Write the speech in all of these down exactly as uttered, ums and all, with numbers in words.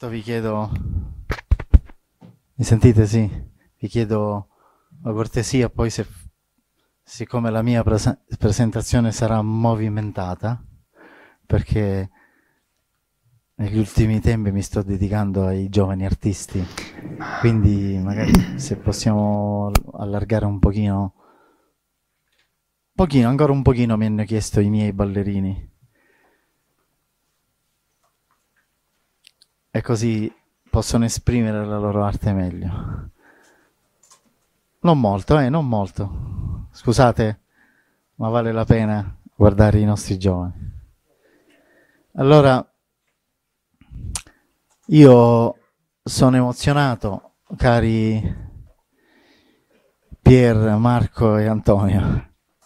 Vi chiedo, mi sentite? Sì, vi chiedo la cortesia, poi se, siccome la mia prese- presentazione sarà movimentata, perché negli ultimi tempi mi sto dedicando ai giovani artisti, quindi magari se possiamo allargare un pochino, pochino, ancora un pochino mi hanno chiesto i miei ballerini, e così possono esprimere la loro arte meglio. Non molto, eh, non molto. Scusate, ma vale la pena guardare i nostri giovani. Allora, io sono emozionato, cari Pier, Marco e Antonio.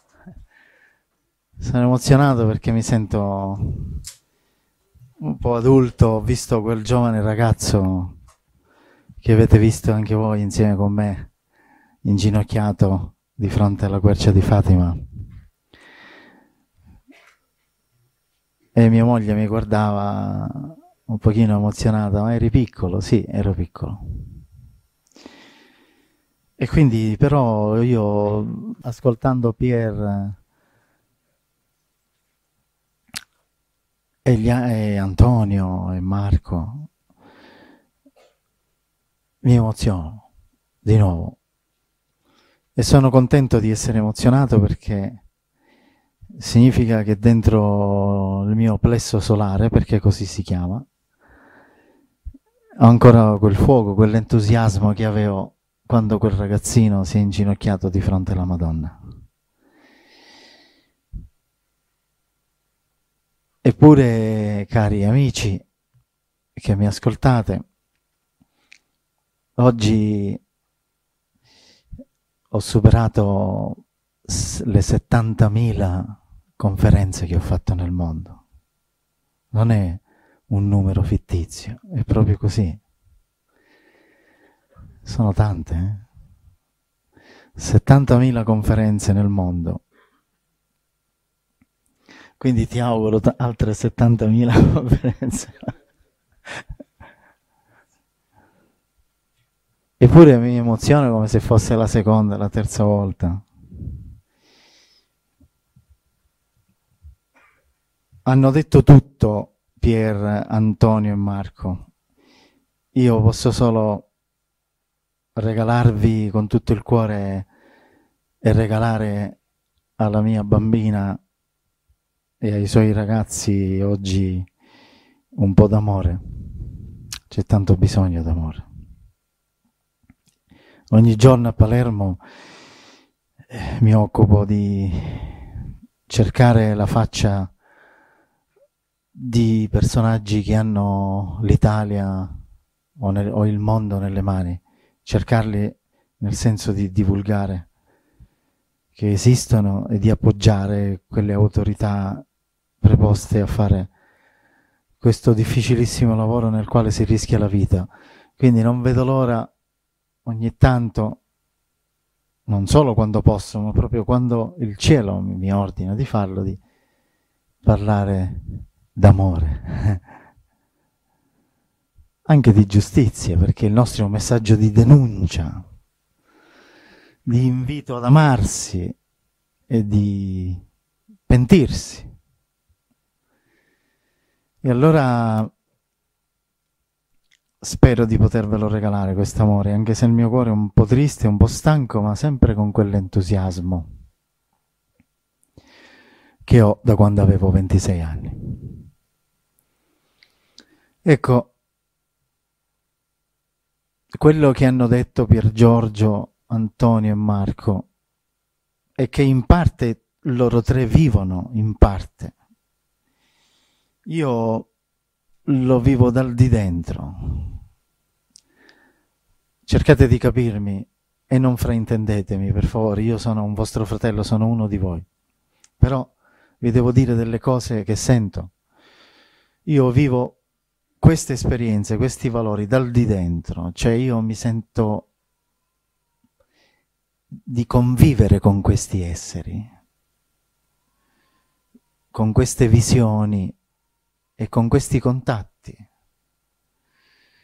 Sono emozionato perché mi sento un po' adulto. Ho visto quel giovane ragazzo che avete visto anche voi insieme con me, inginocchiato di fronte alla quercia di Fatima. E mia moglie mi guardava un pochino emozionata, ma eri piccolo? Sì, ero piccolo. E quindi però io, ascoltando Pier e, gli, e Antonio e Marco, mi emoziono di nuovo. E sono contento di essere emozionato perché significa che dentro il mio plesso solare, perché così si chiama, ho ancora quel fuoco, quell'entusiasmo che avevo quando quel ragazzino si è inginocchiato di fronte alla Madonna. Eppure, cari amici che mi ascoltate, oggi ho superato le settantamila conferenze che ho fatto nel mondo. Non è un numero fittizio, è proprio così. Sono tante, eh? settantamila conferenze nel mondo. Quindi ti auguro t- altre settantamila conferenze. Eppure mi emoziono come se fosse la seconda, la terza volta. Hanno detto tutto Pier, Antonio e Marco. Io posso solo regalarvi con tutto il cuore e regalare alla mia bambina e ai suoi ragazzi oggi un po' d'amore. C'è tanto bisogno d'amore. Ogni giorno a Palermo eh, mi occupo di cercare la faccia di personaggi che hanno l'Italia o, nel, o il mondo nelle mani, cercarli nel senso di divulgare che esistono e di appoggiare quelle autorità preposte a fare questo difficilissimo lavoro nel quale si rischia la vita. Quindi non vedo l'ora ogni tanto, non solo quando posso, ma proprio quando il cielo mi ordina di farlo, di parlare d'amore, anche di giustizia, perché il nostro è un messaggio di denuncia, di invito ad amarsi e di pentirsi. E allora spero di potervelo regalare questo amore, anche se il mio cuore è un po' triste, un po' stanco, ma sempre con quell'entusiasmo che ho da quando avevo ventisei anni. Ecco, quello che hanno detto Pier Giorgio, Antonio e Marco è che in parte loro tre vivono, in parte. Io lo vivo dal di dentro. Cercate di capirmi e non fraintendetemi, per favore, io sono un vostro fratello, sono uno di voi. Però vi devo dire delle cose che sento. Io vivo queste esperienze, questi valori dal di dentro, cioè io mi sento di convivere con questi esseri, con queste visioni e con questi contatti.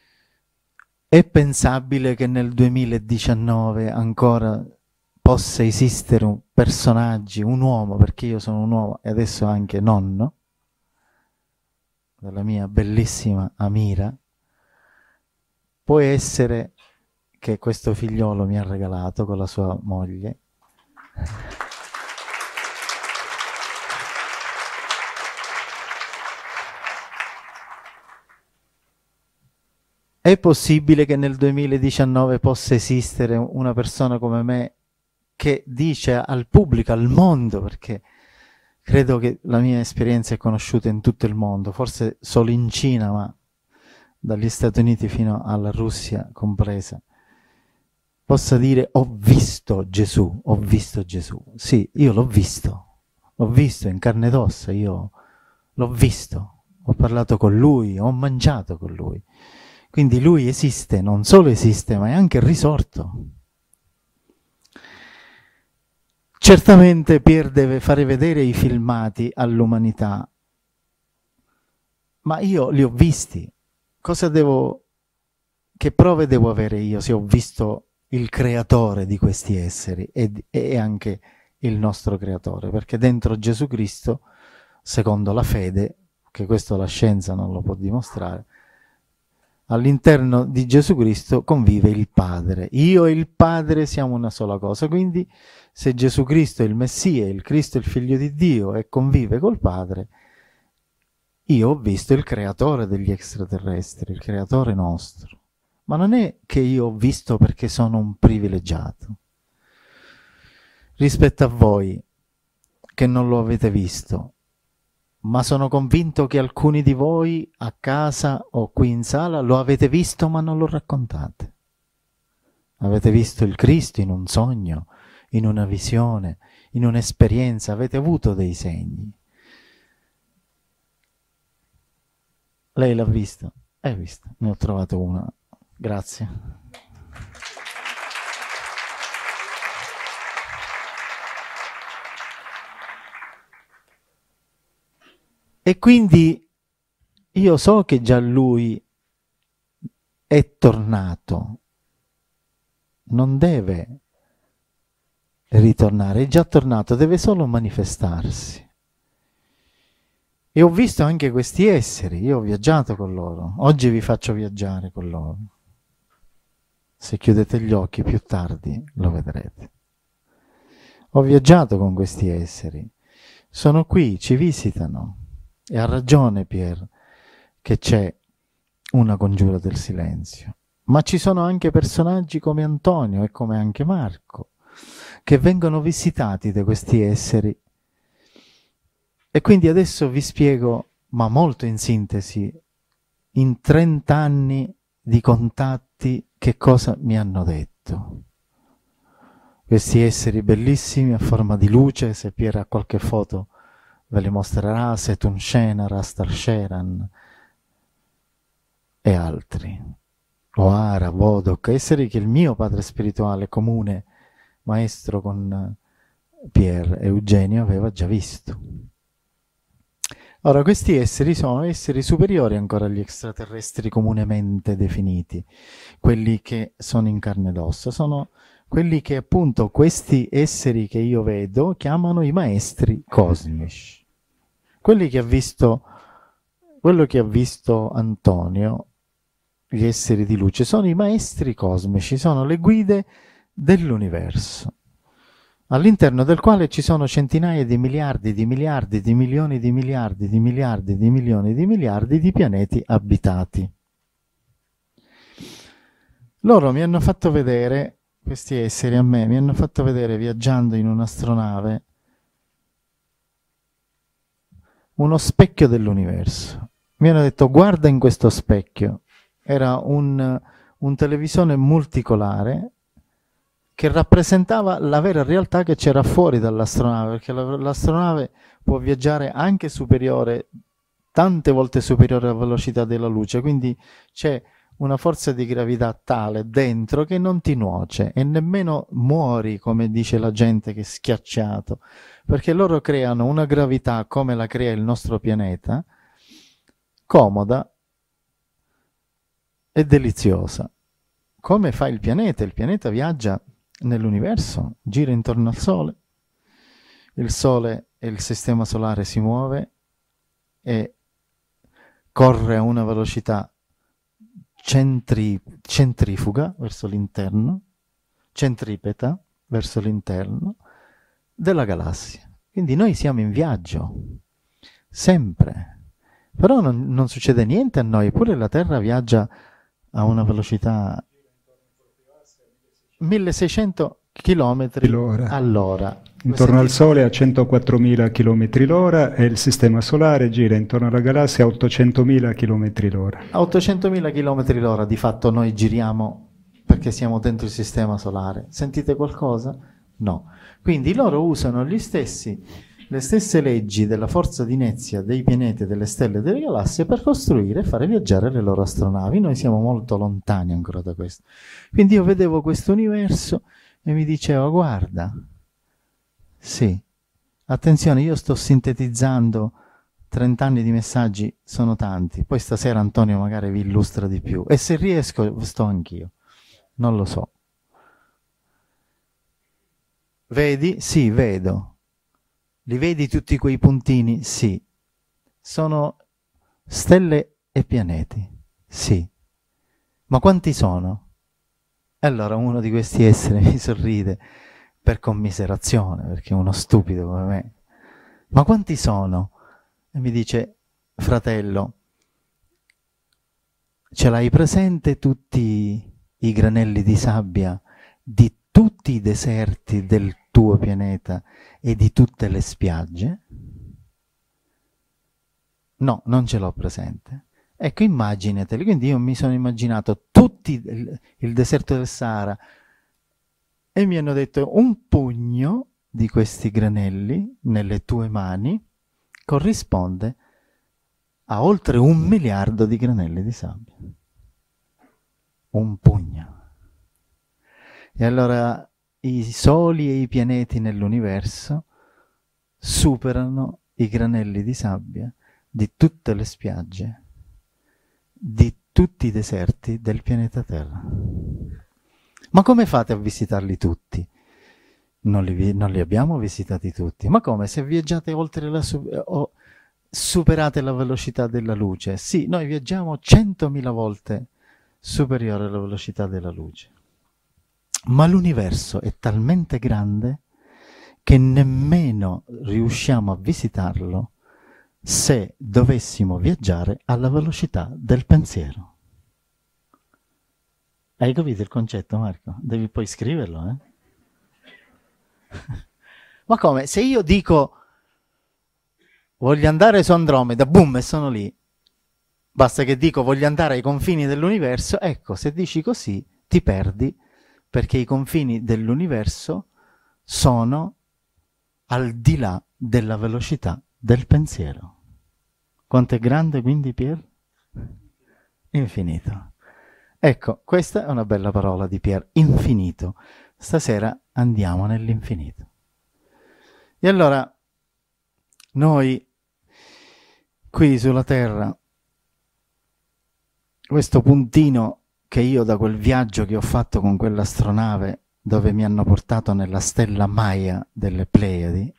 È pensabile che nel duemiladiciannove ancora possa esistere un personaggio, un uomo, perché io sono un uomo e adesso anche nonno, della mia bellissima Amira. Può essere che questo figliolo mi ha regalato con la sua moglie. È possibile che nel duemiladiciannove possa esistere una persona come me che dice al pubblico, al mondo, perché credo che la mia esperienza è conosciuta in tutto il mondo, forse solo in Cina, ma dagli Stati Uniti fino alla Russia compresa, possa dire ho visto Gesù, ho visto Gesù. Sì, io l'ho visto, l'ho visto in carne ed ossa, io l'ho visto, ho parlato con lui, ho mangiato con lui. Quindi lui esiste, non solo esiste, ma è anche risorto. Certamente Pier deve fare vedere i filmati all'umanità, ma io li ho visti. Cosa devo, che prove devo avere io se ho visto il creatore di questi esseri e, e anche il nostro creatore? Perché dentro Gesù Cristo, secondo la fede, che questo la scienza non lo può dimostrare, all'interno di Gesù Cristo convive il Padre. Io e il Padre siamo una sola cosa, quindi se Gesù Cristo è il Messia, il Cristo è il Figlio di Dio e convive col Padre, io ho visto il creatore degli extraterrestri, il creatore nostro. Ma non è che io ho visto perché sono un privilegiato. Rispetto a voi, che non lo avete visto, ma sono convinto che alcuni di voi a casa o qui in sala lo avete visto ma non lo raccontate. Avete visto il Cristo in un sogno, in una visione, in un'esperienza, avete avuto dei segni. Lei l'ha visto? Hai visto? Ne ho trovato una. Grazie. E quindi io so che già lui è tornato, non deve ritornare, è già tornato, deve solo manifestarsi. E ho visto anche questi esseri, io ho viaggiato con loro, oggi vi faccio viaggiare con loro. Se chiudete gli occhi più tardi lo vedrete. Ho viaggiato con questi esseri, sono qui, ci visitano. E ha ragione Pier che c'è una congiura del silenzio, ma ci sono anche personaggi come Antonio e come anche Marco che vengono visitati da questi esseri. E quindi adesso vi spiego, ma molto in sintesi, in trenta anni di contatti, che cosa mi hanno detto. Questi esseri bellissimi a forma di luce, se Pier ha qualche foto ve le mostrerà, Setun Shena, Rastar Sheran e altri. Oara, Vodok, esseri che il mio padre spirituale comune, maestro con Pier Eugenio, aveva già visto. Ora, questi esseri sono esseri superiori ancora agli extraterrestri comunemente definiti, quelli che sono in carne ed ossa, sono quelli che appunto questi esseri che io vedo chiamano i maestri cosmici. Quelli che ha visto, quello che ha visto Antonio, gli esseri di luce, sono i maestri cosmici, sono le guide dell'universo, all'interno del quale ci sono centinaia di miliardi di miliardi di milioni di miliardi di miliardi di milioni di miliardi di pianeti abitati. Loro mi hanno fatto vedere, questi esseri a me, mi hanno fatto vedere viaggiando in un'astronave uno specchio dell'universo. Mi hanno detto guarda in questo specchio. Era un, un televisore multicolare che rappresentava la vera realtà che c'era fuori dall'astronave, perché l'astronave può viaggiare anche superiore, tante volte superiore alla velocità della luce, quindi c'è una forza di gravità tale dentro che non ti nuoce e nemmeno muori, come dice la gente che è schiacciato, perché loro creano una gravità come la crea il nostro pianeta, comoda e deliziosa. come fa il pianeta? Il pianeta viaggia nell'universo, gira intorno al Sole, il Sole e il Sistema Solare si muove e corre a una velocità centri, centrifuga verso l'interno, centripeta verso l'interno della galassia. Quindi noi siamo in viaggio, sempre. Però non, non succede niente a noi, pure la Terra viaggia a una velocità milleseicento chilometri all'ora. Intorno al Sole a centoquattromila chilometri l'ora e il Sistema Solare gira intorno alla galassia a ottocentomila chilometri l'ora. A ottocentomila chilometri l'ora di fatto noi giriamo perché siamo dentro il Sistema Solare. Sentite qualcosa? No. Quindi loro usano gli stessi, le stesse leggi della forza di inerzia dei pianeti, delle stelle e delle galassie per costruire e fare viaggiare le loro astronavi. Noi siamo molto lontani ancora da questo. Quindi io vedevo questo universo e mi diceva, guarda, sì, attenzione, io sto sintetizzando trenta anni di messaggi, sono tanti, poi stasera Antonio magari vi illustra di più e se riesco sto anch'io, non lo so. Vedi? Sì, vedo. Li vedi tutti quei puntini? Sì. Sono stelle e pianeti? Sì. Ma quanti sono? E allora uno di questi esseri mi sorride per commiserazione, perché è uno stupido come me. Ma quanti sono? E mi dice, fratello, ce l'hai presente tutti i granelli di sabbia di tutti i deserti del tuo pianeta e di tutte le spiagge? No, non ce l'ho presente. Ecco, immaginateli. Quindi io mi sono immaginato tutti il, il deserto del Sahara e mi hanno detto un pugno di questi granelli nelle tue mani corrisponde a oltre un miliardo di granelli di sabbia. Un pugno. E allora i soli e i pianeti nell'universo superano i granelli di sabbia di tutte le spiagge, di tutti i deserti del pianeta Terra. Ma come fate a visitarli tutti? Non li, non li abbiamo visitati tutti. Ma come? Se viaggiate oltre la... o superate la velocità della luce? Sì, noi viaggiamo centomila volte superiore alla velocità della luce. Ma l'universo è talmente grande che nemmeno riusciamo a visitarlo se dovessimo viaggiare alla velocità del pensiero. Hai capito il concetto, Marco? Devi poi scriverlo, eh? Ma come? Se io dico voglio andare su Andromeda, boom, e sono lì. Basta che dico voglio andare ai confini dell'universo, ecco, se dici così ti perdi, perché i confini dell'universo sono al di là della velocità del pensiero. Quanto è grande quindi, Pier? Infinito. Ecco, questa è una bella parola di Pier, infinito. Stasera andiamo nell'infinito. E allora, noi qui sulla Terra, questo puntino che io da quel viaggio che ho fatto con quell'astronave dove mi hanno portato nella stella Maya delle Pleiadi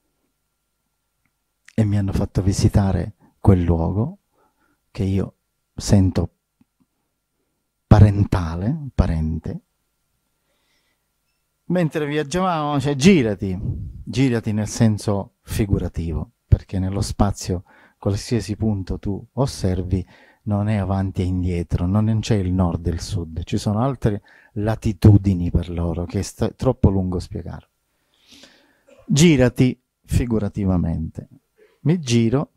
e mi hanno fatto visitare quel luogo che io sento parentale, parente, mentre viaggiavamo, cioè girati, girati nel senso figurativo, perché nello spazio qualsiasi punto tu osservi non è avanti e indietro, non c'è il nord e il sud, ci sono altre latitudini per loro, che è troppo lungo spiegare. Girati figurativamente. Mi giro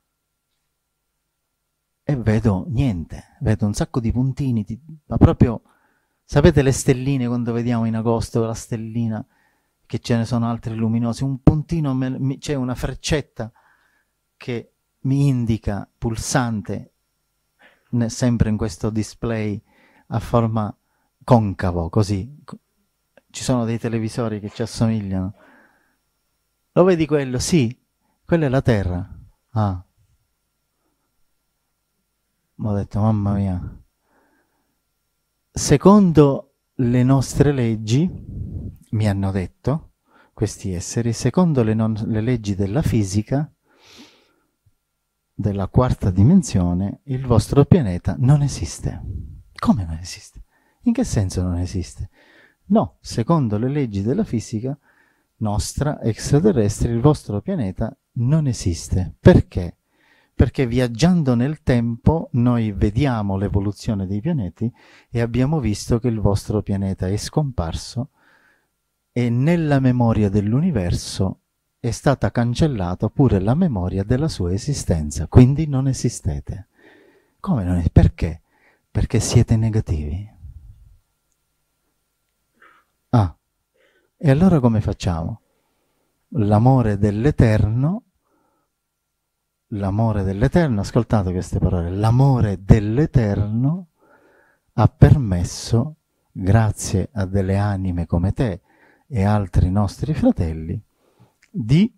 e vedo niente, vedo un sacco di puntini, ma proprio, sapete le stelline quando vediamo in agosto la stellina, che ce ne sono altre luminose, un puntino, c'è una freccetta che mi indica pulsante, sempre in questo display a forma concavo, così. Ci sono dei televisori che ci assomigliano. Lo vedi quello? Sì, quella è la Terra. Ah. Ho detto, mamma mia. secondo le nostre leggi, mi hanno detto, questi esseri, secondo le, non, le leggi della fisica, della quarta dimensione, il vostro pianeta non esiste. Come non esiste? In che senso non esiste? No, secondo le leggi della fisica nostra, extraterrestre, il vostro pianeta non esiste. Perché? Perché viaggiando nel tempo noi vediamo l'evoluzione dei pianeti e abbiamo visto che il vostro pianeta è scomparso e nella memoria dell'universo è stata cancellata pure la memoria della sua esistenza, quindi non esistete. Come non esistete? Perché? Perché siete negativi. Ah, e allora come facciamo? L'amore dell'Eterno, l'amore dell'Eterno, ascoltate queste parole, l'amore dell'Eterno ha permesso, grazie a delle anime come te e altri nostri fratelli, di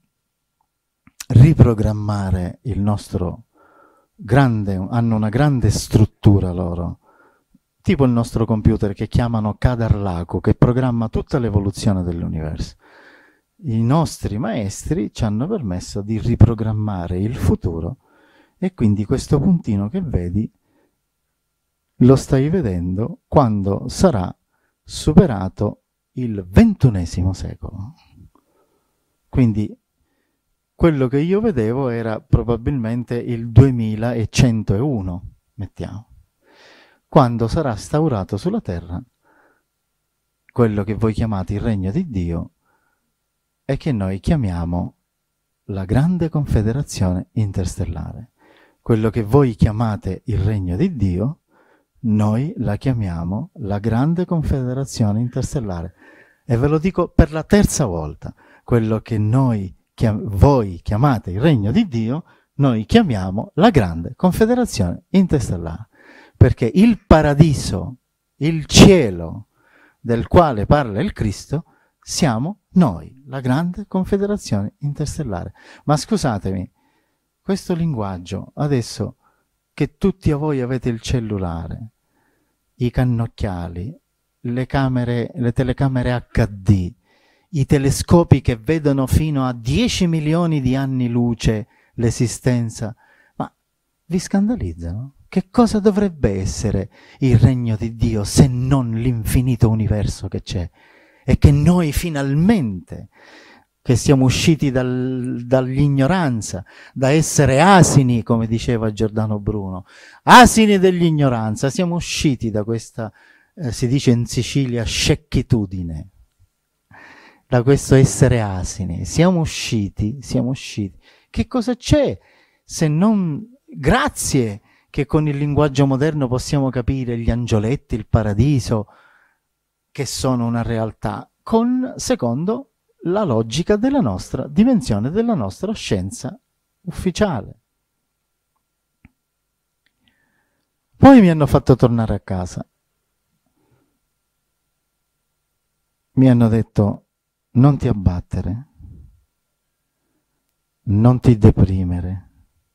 riprogrammare il nostro grande, hanno una grande struttura loro, tipo il nostro computer che chiamano Kadar Laku, che programma tutta l'evoluzione dell'universo. I nostri maestri ci hanno permesso di riprogrammare il futuro e quindi questo puntino che vedi lo stai vedendo quando sarà superato il ventunesimo secolo. Quindi quello che io vedevo era probabilmente il duemilacentouno, mettiamo, quando sarà instaurato sulla Terra quello che voi chiamate il regno di Dio e che noi chiamiamo la grande confederazione interstellare. Quello che voi chiamate il regno di Dio, noi la chiamiamo la grande confederazione interstellare. E ve lo dico per la terza volta, quello che noi chiam- voi chiamate il regno di Dio, noi chiamiamo la grande confederazione interstellare. Perché il paradiso, il cielo del quale parla il Cristo, siamo noi, la grande confederazione interstellare. Ma scusatemi, questo linguaggio, adesso che tutti a voi avete il cellulare, i cannocchiali, le camere, le telecamere acca di, i telescopi che vedono fino a dieci milioni di anni luce l'esistenza, ma vi scandalizzano? Che cosa dovrebbe essere il regno di Dio se non l'infinito universo che c'è? E che noi finalmente, che siamo usciti dal, dall'ignoranza, da essere asini, come diceva Giordano Bruno, asini dell'ignoranza, siamo usciti da questa, eh, si dice in Sicilia, scecchitudine, da questo essere asini, siamo usciti, siamo usciti. Che cosa c'è se non grazie che con il linguaggio moderno possiamo capire gli angioletti, il paradiso, che sono una realtà, con, secondo la logica della nostra dimensione, della nostra scienza ufficiale. Poi mi hanno fatto tornare a casa. Mi hanno detto: non ti abbattere, non ti deprimere.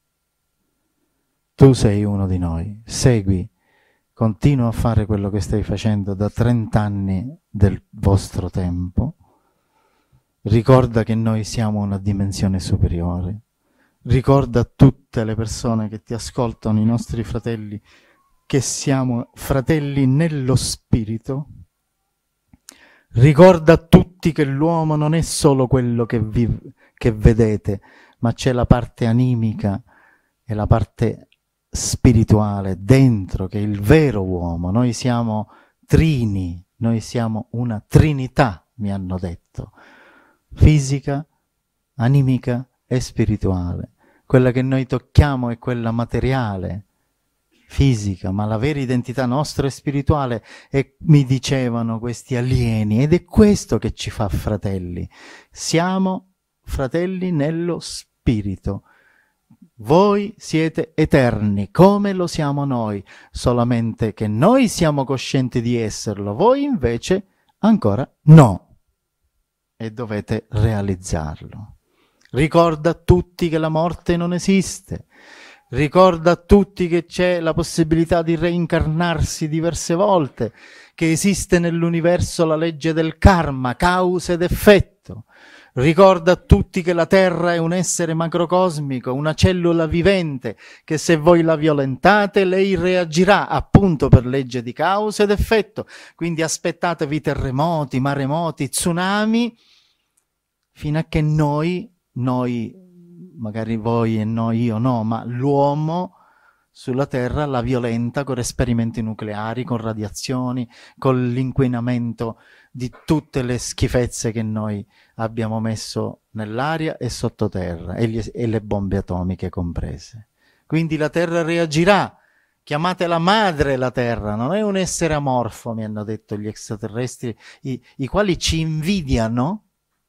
Tu sei uno di noi, segui, continua a fare quello che stai facendo da trent'anni del vostro tempo. Ricorda che noi siamo una dimensione superiore. Ricorda a tutte le persone che ti ascoltano, i nostri fratelli, che siamo fratelli nello spirito. Ricorda a tutti che l'uomo non è solo quello che, vi, che vedete, ma c'è la parte animica e la parte spirituale dentro, che è il vero uomo. Noi siamo trini, noi siamo una trinità, mi hanno detto, fisica, animica e spirituale. Quella che noi tocchiamo è quella materiale, fisica, ma la vera identità nostra è spirituale, e mi dicevano questi alieni, ed è questo che ci fa fratelli. Siamo fratelli nello spirito. Voi siete eterni, come lo siamo noi, solamente che noi siamo coscienti di esserlo, voi invece ancora no, e dovete realizzarlo. Ricorda a tutti che la morte non esiste. ricorda a tutti che c'è la possibilità di reincarnarsi diverse volte, che esiste nell'universo la legge del karma, causa ed effetto. Ricorda a tutti che la Terra è un essere macrocosmico, una cellula vivente, che se voi la violentate lei reagirà appunto per legge di causa ed effetto. Quindi aspettatevi terremoti, maremoti, tsunami, fino a che noi, noi, magari voi e noi, io no, ma l'uomo sulla Terra la violenta con esperimenti nucleari, con radiazioni, con l'inquinamento di tutte le schifezze che noi abbiamo messo nell'aria e sottoterra, e, gli, e le bombe atomiche comprese. Quindi la Terra reagirà. Chiamatela madre la Terra, non è un essere amorfo, mi hanno detto gli extraterrestri, i, i quali ci invidiano,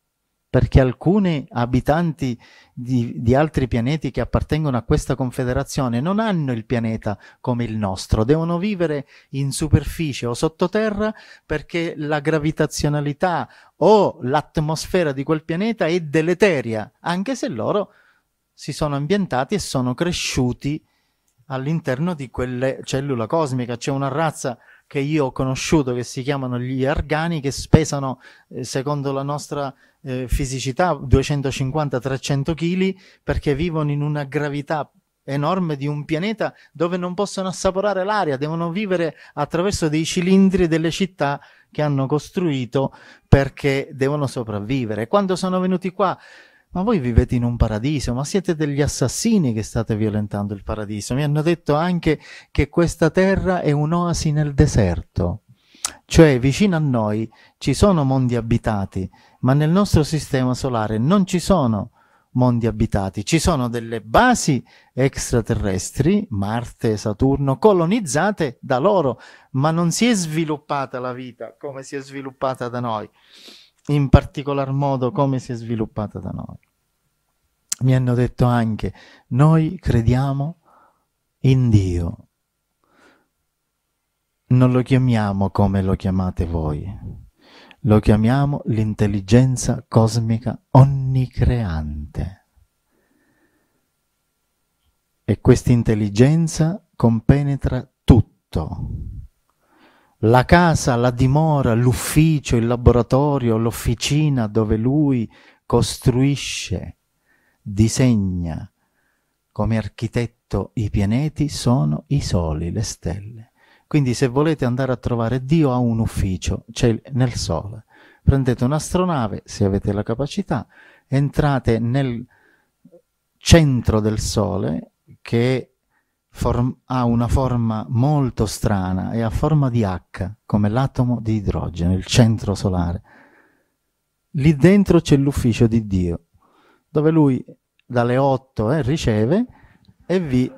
perché alcuni abitanti di, di altri pianeti che appartengono a questa confederazione non hanno il pianeta come il nostro, devono vivere in superficie o sottoterra perché la gravitazionalità o l'atmosfera di quel pianeta è deleteria, anche se loro si sono ambientati e sono cresciuti all'interno di quelle cellule cosmiche. C'è una razza che io ho conosciuto che si chiamano gli Argani, che pesano, eh, secondo la nostra eh, fisicità, duecentocinquanta trecento chili, perché vivono in una gravità enorme di un pianeta dove non possono assaporare l'aria, devono vivere attraverso dei cilindri delle città che hanno costruito perché devono sopravvivere. Quando sono venuti qua: ma voi vivete in un paradiso, ma siete degli assassini che state violentando il paradiso. Mi hanno detto anche che questa terra è un'oasi nel deserto, cioè vicino a noi ci sono mondi abitati, ma nel nostro sistema solare non ci sono mondi abitati, ci sono delle basi extraterrestri, Marte, Saturno, colonizzate da loro, ma non si è sviluppata la vita come si è sviluppata da noi. In particolar modo come si è sviluppata da noi. Mi hanno detto anche: noi crediamo in Dio, non lo chiamiamo come lo chiamate voi, lo chiamiamo l'intelligenza cosmica onnicreante. E questa intelligenza compenetra tutto. La casa, la dimora, l'ufficio, il laboratorio, l'officina dove lui costruisce, disegna come architetto i pianeti sono i soli, le stelle. Quindi se volete andare a trovare Dio, ha un ufficio, c'è nel Sole. Prendete un'astronave, se avete la capacità, entrate nel centro del Sole, che ha una forma molto strana, è a forma di H, come l'atomo di idrogeno, il centro solare. Lì dentro c'è l'ufficio di Dio, dove lui dalle otto eh, riceve e vi,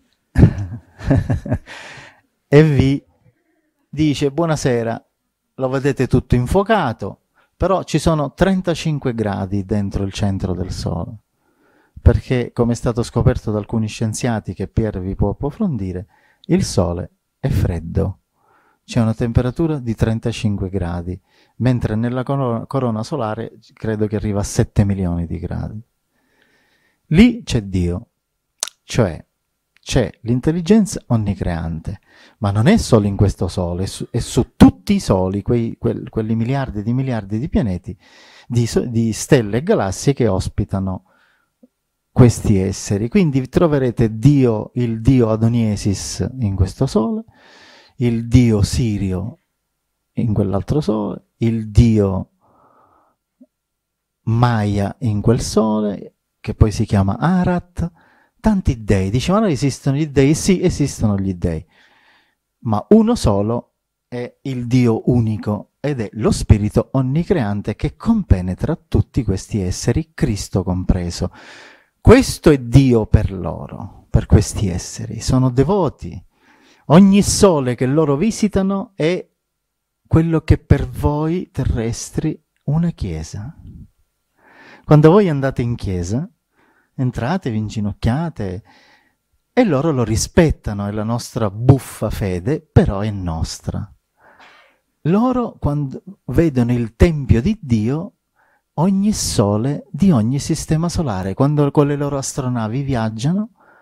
e vi dice: buonasera, lo vedete tutto infuocato, però ci sono trentacinque gradi dentro il centro del Sole. Perché, come è stato scoperto da alcuni scienziati, che Pier vi può approfondire, il Sole è freddo, c'è una temperatura di trentacinque gradi, mentre nella corona solare credo che arriva a sette milioni di gradi. Lì c'è Dio, cioè c'è l'intelligenza onnicreante, ma non è solo in questo Sole, è su, è su tutti i soli, quei, quel, quelli miliardi di miliardi di pianeti, di, di stelle e galassie che ospitano questi esseri. Quindi troverete Dio, il Dio Adoniesis in questo Sole, il Dio Sirio in quell'altro Sole, il Dio Maya in quel Sole, che poi si chiama Arat, tanti dei. Dice: ma non esistono gli dei? Sì, esistono gli dei, ma uno solo è il Dio unico, ed è lo Spirito onnicreante che compenetra tutti questi esseri, Cristo compreso. Questo è Dio per loro, per questi esseri, sono devoti. Ogni sole che loro visitano è quello che per voi terrestri una chiesa. Quando voi andate in chiesa, entrate, vi inginocchiate e loro lo rispettano, è la nostra buffa fede, però è nostra. Loro, quando vedono il Tempio di Dio, ogni sole di ogni sistema solare, quando con le loro astronavi viaggiano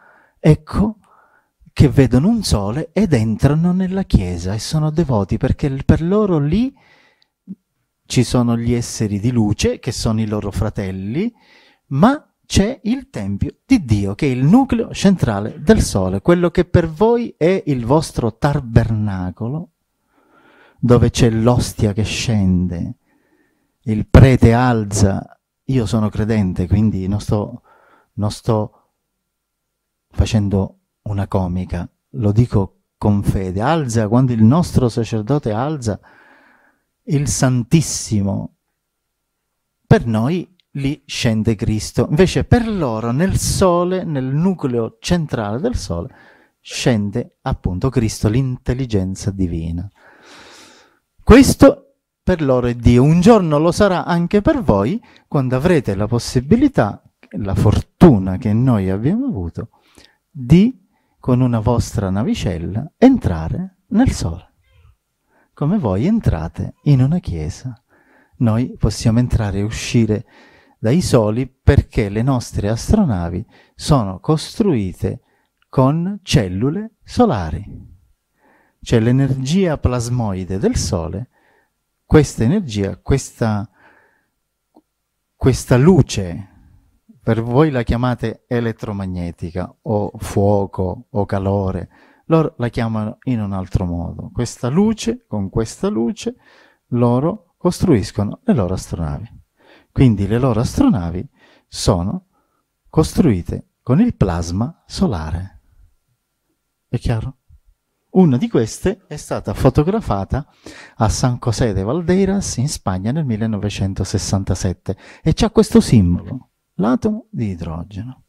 ecco che vedono un sole ed entrano nella chiesa e sono devoti, perché per loro lì ci sono gli esseri di luce, che sono i loro fratelli, ma c'è il Tempio di Dio, che è il nucleo centrale del Sole, quello che per voi è il vostro tabernacolo, dove c'è l'ostia che scende, il prete alza. Io sono credente, quindi non sto, non sto facendo una comica, lo dico con fede. Alza, quando il nostro sacerdote alza il Santissimo, per noi lì scende Cristo. Invece per loro nel Sole, nel nucleo centrale del Sole, scende appunto Cristo, l'intelligenza divina. Questo per loro è Dio. Un giorno lo sarà anche per voi, quando avrete la possibilità, la fortuna che noi abbiamo avuto, di, con una vostra navicella, entrare nel Sole. Come voi entrate in una chiesa. Noi possiamo entrare e uscire dai soli perché le nostre astronavi sono costruite con cellule solari. Cioè l'energia plasmoide del Sole, questa energia, questa, questa luce, per voi la chiamate elettromagnetica o fuoco o calore, loro la chiamano in un altro modo. Questa luce, con questa luce, loro costruiscono le loro astronavi. Quindi le loro astronavi sono costruite con il plasma solare. È chiaro? Una di queste è stata fotografata a San José de Valdeiras in Spagna nel millenovecentosessantasette e c'ha questo simbolo, l'atomo di idrogeno.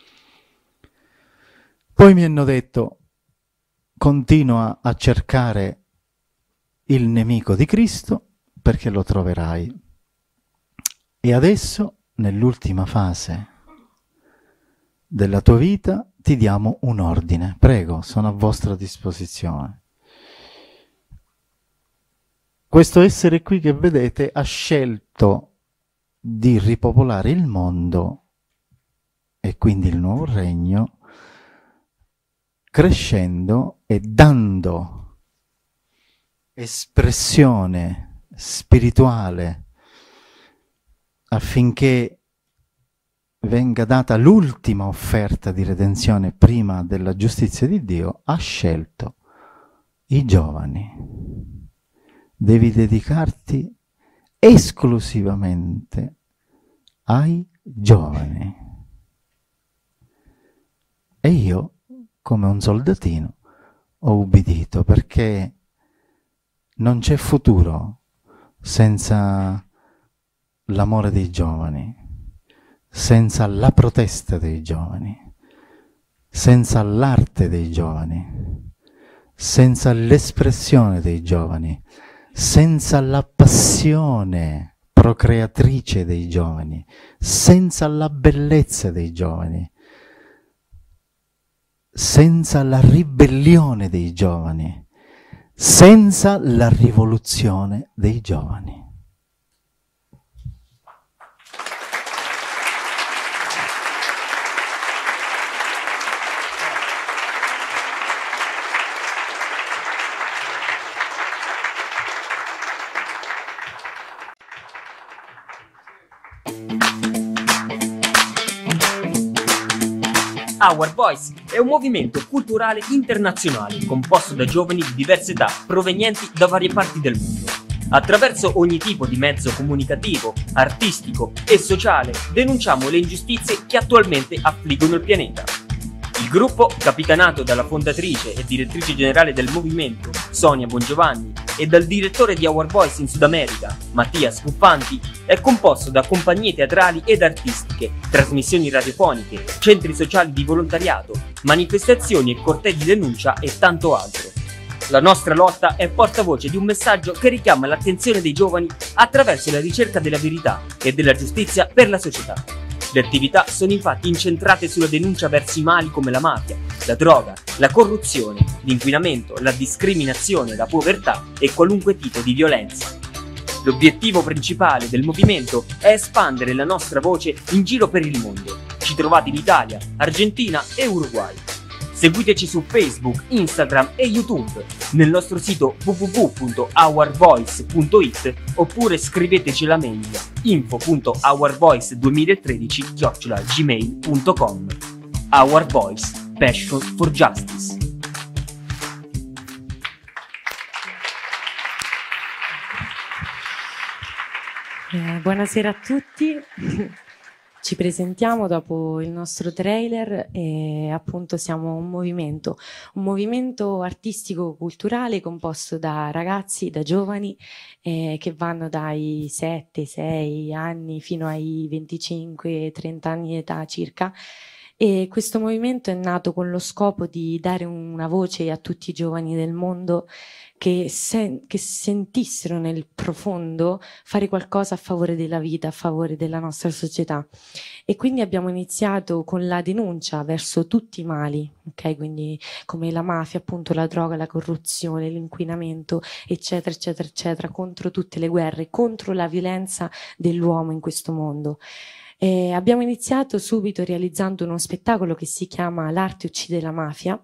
Poi mi hanno detto: continua a cercare il nemico di Cristo perché lo troverai. E adesso, nell'ultima fase della tua vita, ti diamo un ordine. Prego, sono a vostra disposizione. Questo essere qui che vedete ha scelto di ripopolare il mondo e quindi il nuovo regno, crescendo e dando espressione spirituale affinché venga data l'ultima offerta di redenzione prima della giustizia di Dio. Ha scelto i giovani. Devi dedicarti esclusivamente ai giovani. E io, come un soldatino, ho ubbidito, perché non c'è futuro senza l'amore dei giovani, senza la protesta dei giovani, senza l'arte dei giovani, senza l'espressione dei giovani, senza la passione procreatrice dei giovani, senza la bellezza dei giovani, senza la ribellione dei giovani, senza la rivoluzione dei giovani. Our Voice è un movimento culturale internazionale composto da giovani di diverse età provenienti da varie parti del mondo. Attraverso ogni tipo di mezzo comunicativo, artistico e sociale denunciamo le ingiustizie che attualmente affliggono il pianeta. Il gruppo, capitanato dalla fondatrice e direttrice generale del movimento, Sonia Bongiovanni, e dal direttore di Our Voice in Sud America, Mattia Scuffanti, è composto da compagnie teatrali ed artistiche, trasmissioni radiofoniche, centri sociali di volontariato, manifestazioni e cortei di denuncia e tanto altro. La nostra lotta è portavoce di un messaggio che richiama l'attenzione dei giovani attraverso la ricerca della verità e della giustizia per la società. Le attività sono infatti incentrate sulla denuncia verso i mali come la mafia, la droga, la corruzione, l'inquinamento, la discriminazione, la povertà e qualunque tipo di violenza. L'obiettivo principale del movimento è espandere la nostra voce in giro per il mondo. Ci trovate in Italia, Argentina e Uruguay. Seguiteci su Facebook, Instagram e YouTube, nel nostro sito w w w punto our voice punto i t oppure scriveteci la mail info punto our voice duemilatredici chiocciola gmail punto com. Our Voice, Passion for Justice. Eh, buonasera a tutti. Ci presentiamo dopo il nostro trailer e appunto siamo un movimento, un movimento artistico-culturale composto da ragazzi, da giovani eh, che vanno dai sette sei anni fino ai venticinque trenta anni di età circa. E questo movimento è nato con lo scopo di dare una voce a tutti i giovani del mondo che, sen- che sentissero nel profondo fare qualcosa a favore della vita, a favore della nostra società. E quindi abbiamo iniziato con la denuncia verso tutti i mali, ok? Quindi come la mafia, appunto la droga, la corruzione, l'inquinamento, eccetera, eccetera, eccetera, contro tutte le guerre, contro la violenza dell'uomo in questo mondo. Eh, abbiamo iniziato subito realizzando uno spettacolo che si chiama L'arte uccide la mafia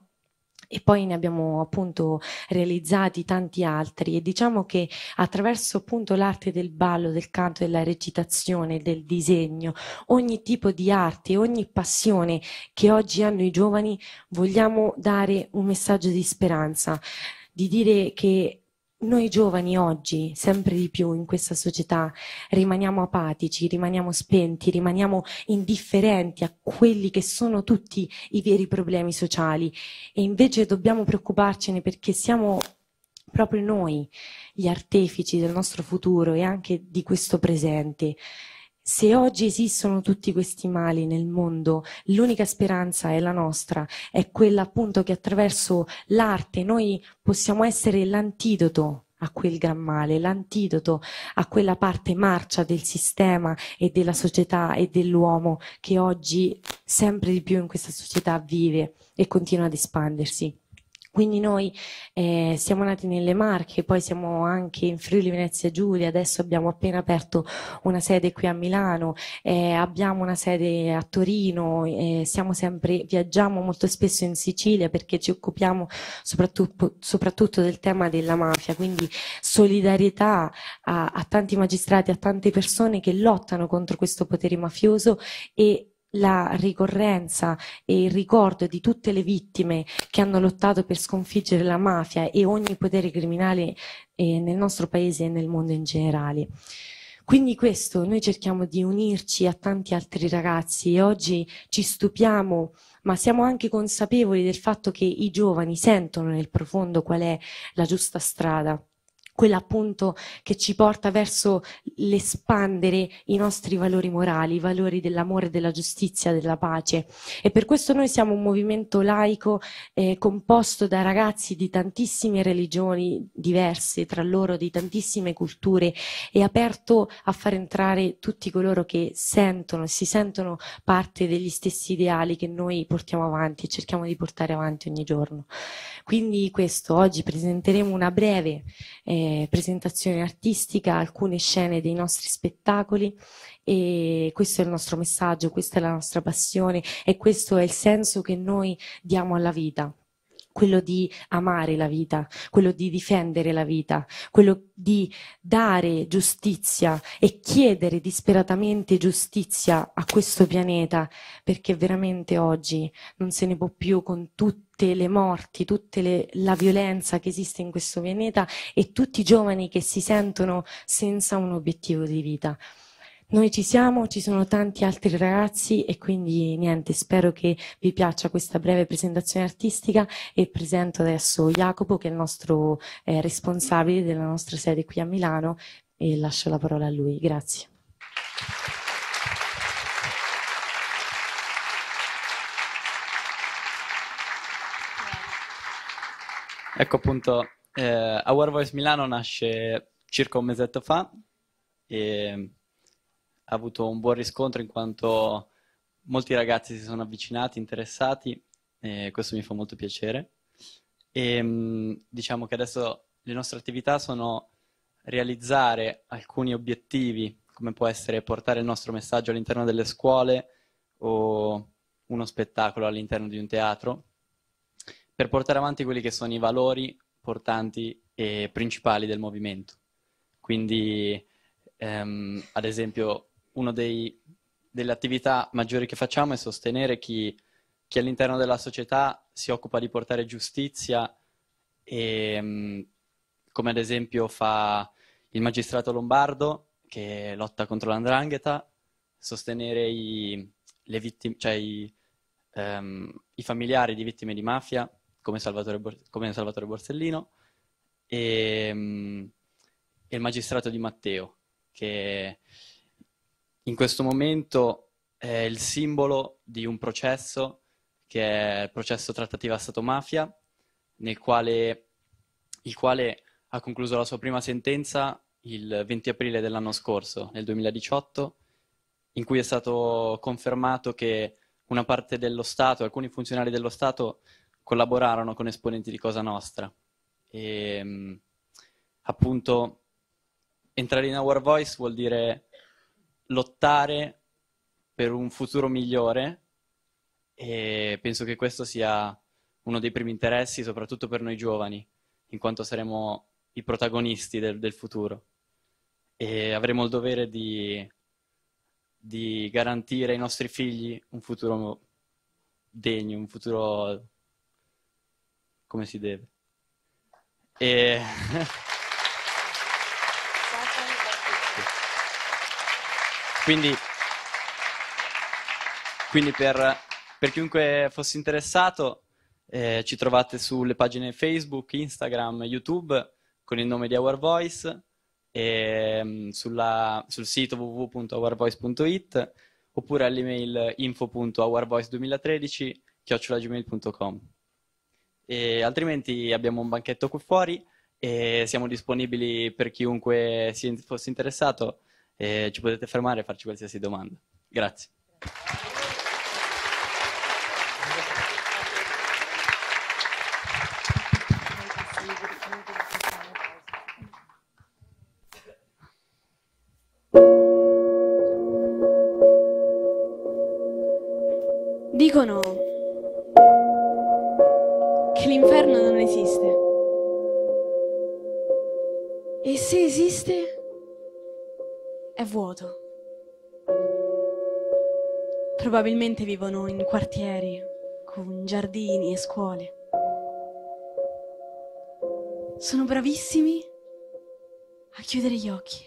e poi ne abbiamo appunto realizzati tanti altri e diciamo che attraverso appunto l'arte del ballo, del canto, della recitazione, del disegno, ogni tipo di arte, ogni passione che oggi hanno i giovani, vogliamo dare un messaggio di speranza, di dire che noi giovani oggi, sempre di più in questa società, rimaniamo apatici, rimaniamo spenti, rimaniamo indifferenti a quelli che sono tutti i veri problemi sociali e invece dobbiamo preoccuparcene perché siamo proprio noi gli artefici del nostro futuro e anche di questo presente. Se oggi esistono tutti questi mali nel mondo, l'unica speranza è la nostra, è quella appunto che attraverso l'arte noi possiamo essere l'antidoto a quel gran male, l'antidoto a quella parte marcia del sistema e della società e dell'uomo che oggi sempre di più in questa società vive e continua ad espandersi. Quindi noi eh, siamo nati nelle Marche, poi siamo anche in Friuli Venezia Giulia, adesso abbiamo appena aperto una sede qui a Milano, eh, abbiamo una sede a Torino, eh, siamo sempre, viaggiamo molto spesso in Sicilia perché ci occupiamo soprattutto, soprattutto del tema della mafia, quindi solidarietà a, a tanti magistrati, a tante persone che lottano contro questo potere mafioso e la ricorrenza e il ricordo di tutte le vittime che hanno lottato per sconfiggere la mafia e ogni potere criminale eh, nel nostro paese e nel mondo in generale. Quindi questo, noi cerchiamo di unirci a tanti altri ragazzi e oggi ci stupiamo, ma siamo anche consapevoli del fatto che i giovani sentono nel profondo qual è la giusta strada, quella appunto che ci porta verso l'espandere i nostri valori morali, i valori dell'amore, della giustizia, della pace. E per questo noi siamo un movimento laico eh, composto da ragazzi di tantissime religioni diverse tra loro, di tantissime culture e aperto a far entrare tutti coloro che sentono, si sentono parte degli stessi ideali che noi portiamo avanti e cerchiamo di portare avanti ogni giorno. Quindi questo, oggi presenteremo una breve eh, presentazione artistica, alcune scene dei nostri spettacoli e questo è il nostro messaggio, questa è la nostra passione e questo è il senso che noi diamo alla vita. Quello di amare la vita, quello di difendere la vita, quello di dare giustizia e chiedere disperatamente giustizia a questo pianeta, perché veramente oggi non se ne può più con tutte le morti, tutta la violenza che esiste in questo pianeta e tutti i giovani che si sentono senza un obiettivo di vita. Noi ci siamo, ci sono tanti altri ragazzi e quindi niente, spero che vi piaccia questa breve presentazione artistica e presento adesso Jacopo che è il nostro eh, responsabile della nostra sede qui a Milano e lascio la parola a lui. Grazie. Ecco appunto, eh, Our Voice Milano nasce circa un mesetto fa e ha avuto un buon riscontro in quanto molti ragazzi si sono avvicinati, interessati e questo mi fa molto piacere. E, mh, diciamo che adesso le nostre attività sono realizzare alcuni obiettivi, come può essere portare il nostro messaggio all'interno delle scuole o uno spettacolo all'interno di un teatro. per portare avanti quelli che sono i valori portanti e principali del movimento. Quindi, ehm, ad esempio, una delle attività maggiori che facciamo è sostenere chi, chi all'interno della società si occupa di portare giustizia, e, come ad esempio fa il magistrato lombardo, che lotta contro l'andrangheta, sostenere i, le vittime, cioè i, um, i familiari di vittime di mafia, come Salvatore, come Salvatore Borsellino, e, um, e il magistrato di Matteo, che in questo momento è il simbolo di un processo, che è il processo trattativa Stato-mafia, nel quale, il quale ha concluso la sua prima sentenza il venti aprile dell'anno scorso, nel duemiladiciotto, in cui è stato confermato che una parte dello Stato, alcuni funzionari dello Stato, collaborarono con esponenti di Cosa Nostra. E appunto entrare in Our Voice vuol dire lottare per un futuro migliore, e penso che questo sia uno dei primi interessi, soprattutto per noi giovani, in quanto saremo i protagonisti del, del futuro, e avremo il dovere di, di garantire ai nostri figli un futuro degno, un futuro come si deve. E... quindi, quindi per, per chiunque fosse interessato, eh, ci trovate sulle pagine Facebook, Instagram, YouTube con il nome di Our Voice, e um, sulla, sul sito w w w punto our voice punto i t, oppure all'email info punto our voice duemilatredici chiocciola gmail punto com. E altrimenti abbiamo un banchetto qui fuori e siamo disponibili per chiunque si fosse interessato, e ci potete fermare e farci qualsiasi domanda. Grazie. Dicono che l'inferno non esiste. E se esiste, è vuoto. Probabilmente vivono in quartieri con giardini e scuole. Sono bravissimi a chiudere gli occhi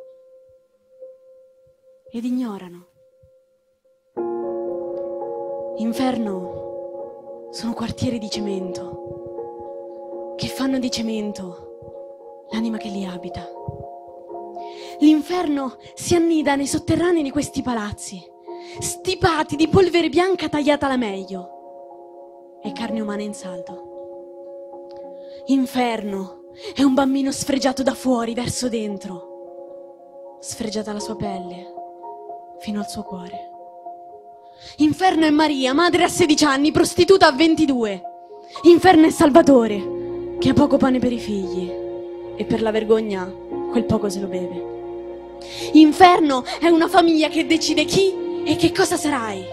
ed ignorano. Inferno sono quartieri di cemento che fanno di cemento l'anima che li abita. L'inferno si annida nei sotterranei di questi palazzi, stipati di polvere bianca tagliata alla meglio e carne umana in saldo. Inferno è un bambino sfregiato da fuori verso dentro, sfregiata la sua pelle fino al suo cuore. Inferno è Maria, madre a sedici anni, prostituta a ventidue. Inferno è Salvatore, che ha poco pane per i figli e per la vergogna quel poco se lo beve. Inferno è una famiglia che decide chi e che cosa sarai.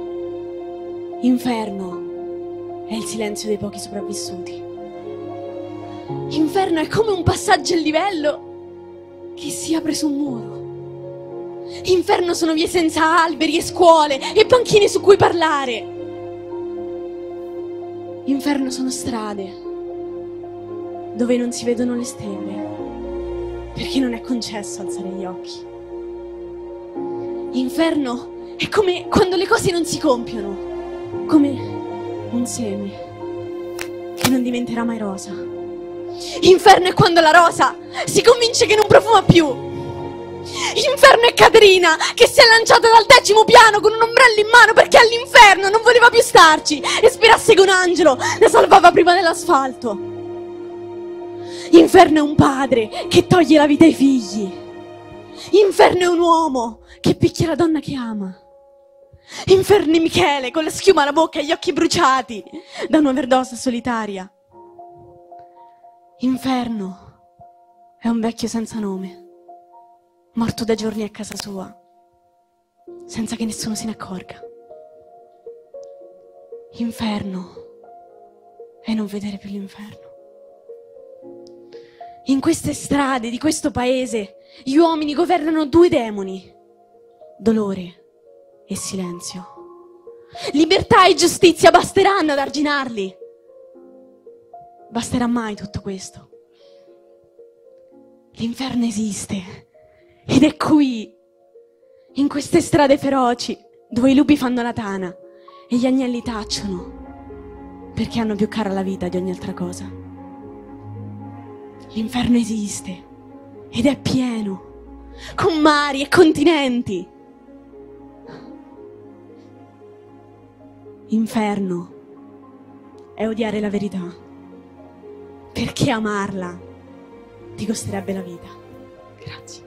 Inferno è il silenzio dei pochi sopravvissuti. Inferno è come un passaggio a livello che si apre su un muro. Inferno sono vie senza alberi e scuole e banchine su cui parlare. Inferno sono strade dove non si vedono le stelle, perché non è concesso alzare gli occhi. Inferno è come quando le cose non si compiono, come un seme che non diventerà mai rosa. Inferno è quando la rosa si convince che non profuma più. Inferno è Caterina, che si è lanciata dal decimo piano con un ombrello in mano perché all'inferno non voleva più starci e sperasse che un angelo la salvava prima dell'asfalto. Inferno è un padre che toglie la vita ai figli. Inferno è un uomo che picchia la donna che ama. Inferno è Michele con la schiuma alla bocca e gli occhi bruciati da un'overdose solitaria. Inferno è un vecchio senza nome, morto da giorni a casa sua, senza che nessuno se ne accorga. Inferno e non vedere più l'inferno. In queste strade di questo paese gli uomini governano due demoni: dolore e silenzio. Libertà e giustizia basteranno ad arginarli. Basterà mai tutto questo? L'inferno esiste ed è qui, in queste strade feroci dove i lupi fanno la tana e gli agnelli tacciono perché hanno più cara la vita di ogni altra cosa. L'inferno esiste ed è pieno, con mari e continenti. Inferno è odiare la verità, perché amarla ti costerebbe la vita. Grazie.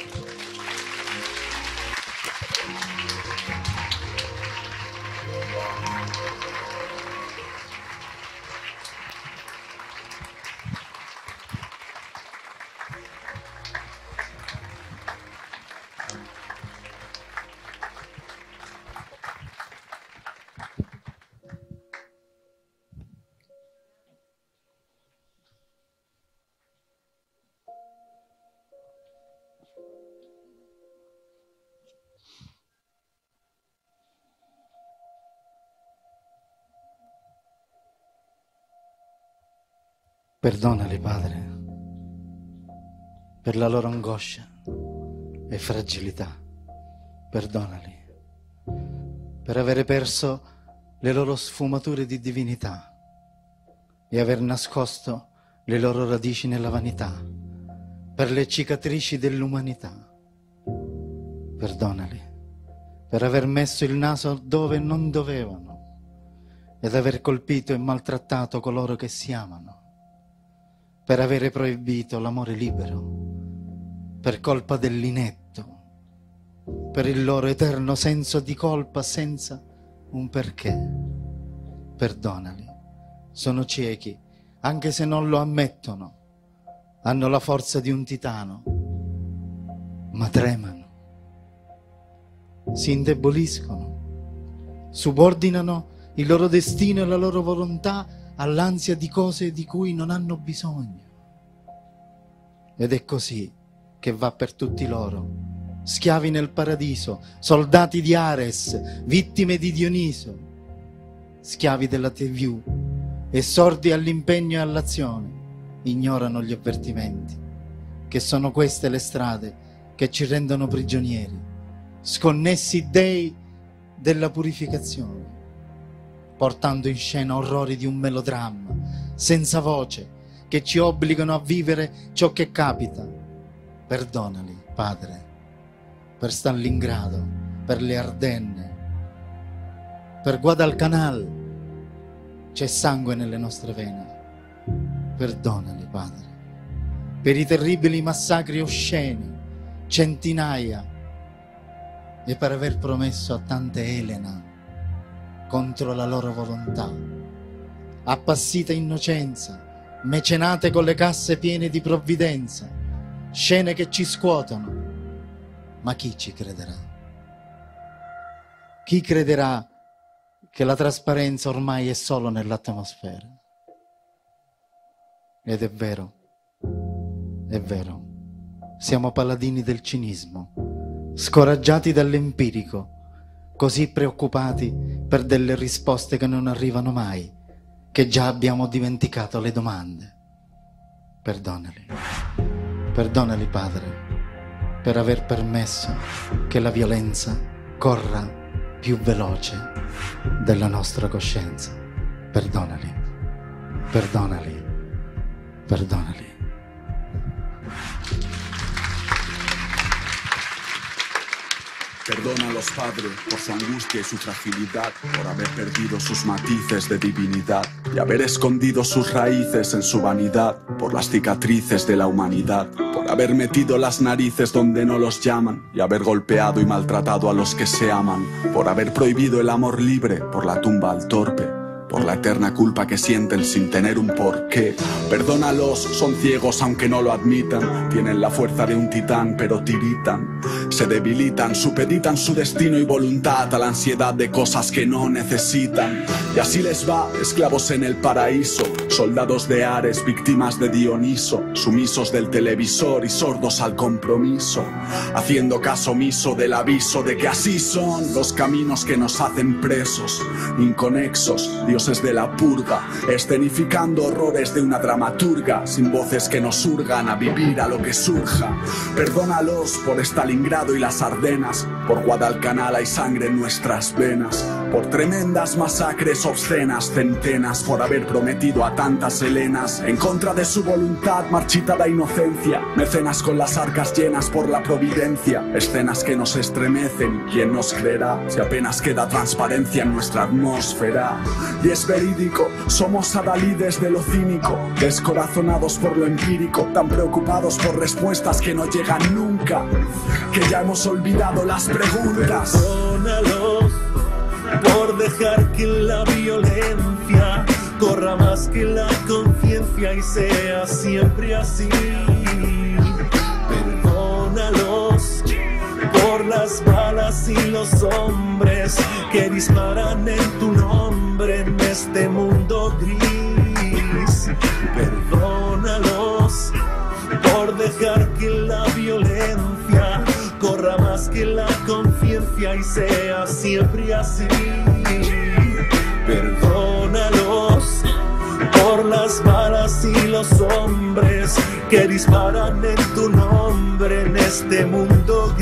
Perdonali, Padre, per la loro angoscia e fragilità. Perdonali per avere perso le loro sfumature di divinità e aver nascosto le loro radici nella vanità, per le cicatrici dell'umanità. Perdonali per aver messo il naso dove non dovevano ed aver colpito e maltrattato coloro che si amano, per avere proibito l'amore libero, per colpa dell'inetto, per il loro eterno senso di colpa senza un perché. Perdonali, sono ciechi, anche se non lo ammettono, hanno la forza di un titano, ma tremano, si indeboliscono, subordinano il loro destino e la loro volontà all'ansia di cose di cui non hanno bisogno. Ed è così che va per tutti loro, schiavi nel paradiso, soldati di Ares, vittime di Dioniso, schiavi della tivù e sordi all'impegno e all'azione, ignorano gli avvertimenti, che sono queste le strade che ci rendono prigionieri, sconnessi dei della purificazione, portando in scena orrori di un melodramma, senza voce, che ci obbligano a vivere ciò che capita. Perdonali, Padre, per Stalingrado, per le Ardenne, per Guadalcanal. C'è sangue nelle nostre vene. Perdonali, Padre, per i terribili massacri osceni, centinaia, e per aver promesso a tante Elena contro la loro volontà, appassita innocenza, mecenate con le casse piene di provvidenza, scene che ci scuotono. Ma chi ci crederà? Chi crederà che la trasparenza ormai è solo nell'atmosfera? Ed è vero, è vero, siamo paladini del cinismo, scoraggiati dall'empirico, così preoccupati per delle risposte che non arrivano mai, che già abbiamo dimenticato le domande. Perdonali, perdonali, Padre, per aver permesso che la violenza corra più veloce della nostra coscienza. Perdonali, perdonali, perdonali. Perdónalos, Padre, por su angustia y su fragilidad, por haber perdido sus matices de divinidad y haber escondido sus raíces en su vanidad, por las cicatrices de la humanidad, por haber metido las narices donde no los llaman y haber golpeado y maltratado a los que se aman, por haber prohibido el amor libre, por la tumba al torpe, por la eterna culpa que sienten sin tener un porqué. Perdónalos, son ciegos aunque no lo admitan, tienen la fuerza de un titán pero tiritan, se debilitan, supeditan su destino y voluntad a la ansiedad de cosas que no necesitan. Y así les va, esclavos en el paraíso, soldados de Ares, víctimas de Dioniso, sumisos del televisor y sordos al compromiso, haciendo caso omiso del aviso de que así son los caminos que nos hacen presos, inconexos, dioses de la purga, escenificando horrores de una dramaturga, sin voces que nos hurgan a vivir a lo que surja. Perdónalos por Stalingrado y las Ardenas, por Guadalcanal hay sangre en nuestras venas, por tremendas masacres obscenas, centenas, por haber prometido a tantas Helenas, en contra de su voluntad, marchitada inocencia, mecenas con las arcas llenas por la providencia, escenas que nos estremecen, ¿quién nos creerá? Si apenas queda transparencia en nuestra atmósfera. Y es verídico, somos adalides de lo cínico, descorazonados por lo empírico, tan preocupados por respuestas que no llegan nunca, que ya hemos olvidado las preguntas. Perdónalos por dejar que la violencia corra más que la conciencia y sea siempre así. Perdónalos por las balas y los hombres que disparan en tu nombre en este mundo gris. Perdónalos por dejar que la violencia corra más que la conciencia y sea siempre así. Perdónalos por las balas y los hombres que disparan en tu nombre en este mundo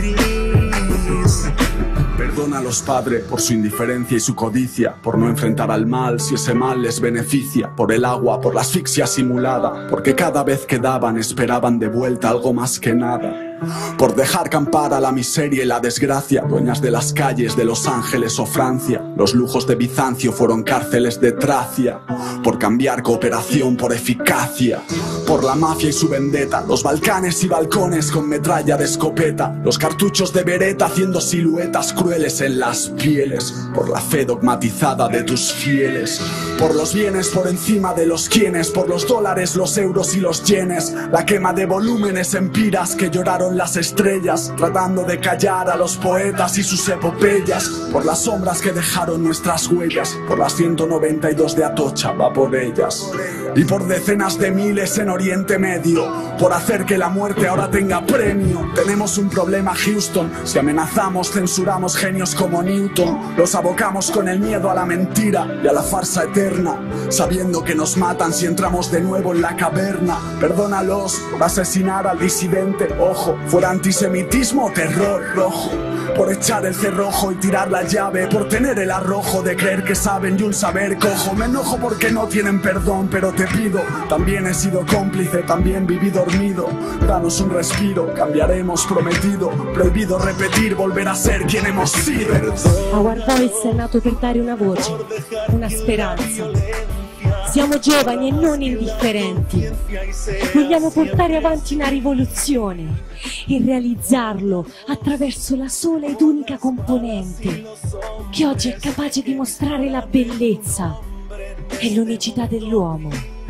gris. Perdónalos, Padre, por su indiferencia y su codicia, por no enfrentar al mal si ese mal les beneficia, por el agua, por la asfixia simulada, porque cada vez que daban esperaban de vuelta algo más que nada. Por dejar campar a la miseria y la desgracia, dueñas de las calles de Los Ángeles o Francia. Los lujos de Bizancio fueron cárceles de Tracia. Por cambiar cooperación por eficacia. Por la mafia y su vendetta, los Balcanes y balcones con metralla de escopeta, los cartuchos de Beretta haciendo siluetas crueles en las pieles. Por la fe dogmatizada de tus fieles. Por los bienes por encima de los quienes, por los dólares, los euros y los yenes. La quema de volúmenes en piras que lloraron las estrellas, tratando de callar a los poetas y sus epopeyas. Por las sombras que dejaron nuestras huellas, por las ciento noventa y dos de Atocha, va por ellas. Y por decenas de miles en Oriente Medio, por hacer que la muerte ahora tenga premio. Tenemos un problema, Houston, si amenazamos, censuramos genios como Newton. Los abocamos con el miedo a la mentira y a la farsa eterna, sabiendo que nos matan si entramos de nuevo en la caverna. Perdónalos por asesinar al disidente, ojo, fuera antisemitismo o terror rojo. Por echar el cerrojo y tirar la llave, por tener el arrojo de creer que saben y un saber cojo. Me enojo porque no tienen perdón, pero te pido, también he sido cómplice, también viví dormido. Danos un respiro, cambiaremos prometido. Prohibido repetir, volver a ser quien hemos sido. Our Voice è nato per dare una voce, una speranza. Siamo giovani e non indifferenti. Vogliamo portare avanti una rivoluzione e realizzarlo attraverso la sola ed unica componente che oggi è capace di mostrare la bellezza e l'unicità dell'uomo,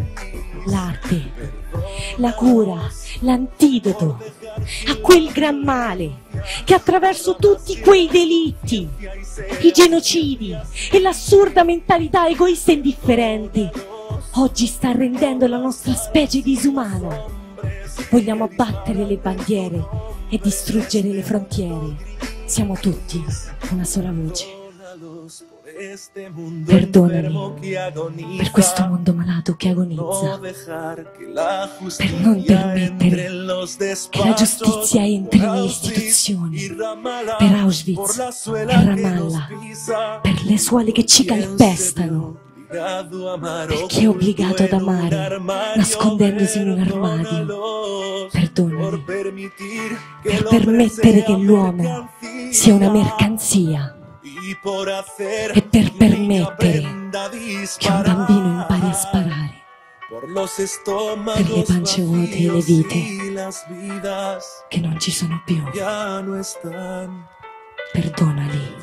l'arte, la cura, l'antidoto a quel gran male che attraverso tutti quei delitti, i genocidi e l'assurda mentalità egoista e indifferente oggi sta rendendo la nostra specie disumana. Vogliamo abbattere le bandiere e distruggere le frontiere. Siamo tutti una sola voce. Perdonami per questo mondo malato che agonizza, per non permettere che la giustizia entri nelle istituzioni, per Auschwitz e Ramallah, per le suole che ci calpestano, per chi è obbligato ad amare nascondendosi in un armadio. Perdonami per permettere che l'uomo sia una mercanzia e per permettere che un bambino impari a sparare, per le pance vuote e le vite che non ci sono più. Perdonali.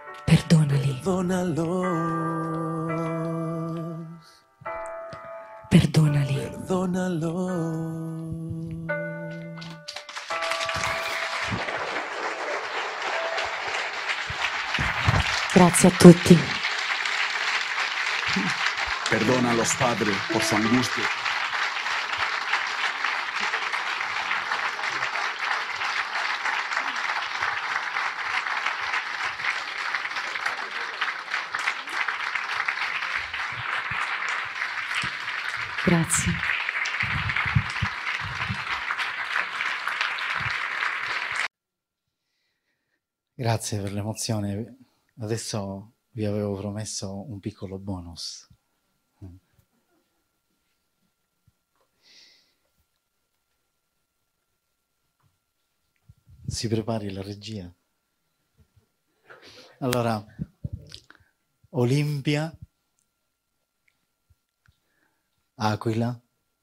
Perdonali. Perdonali. Perdónalo. Grazie a tutti. Perdónalos, Padre, por su angustia. Grazie. Grazie per l'emozione. Adesso vi avevo promesso un piccolo bonus. Si prepari la regia. Allora, Olimpia, Aquila,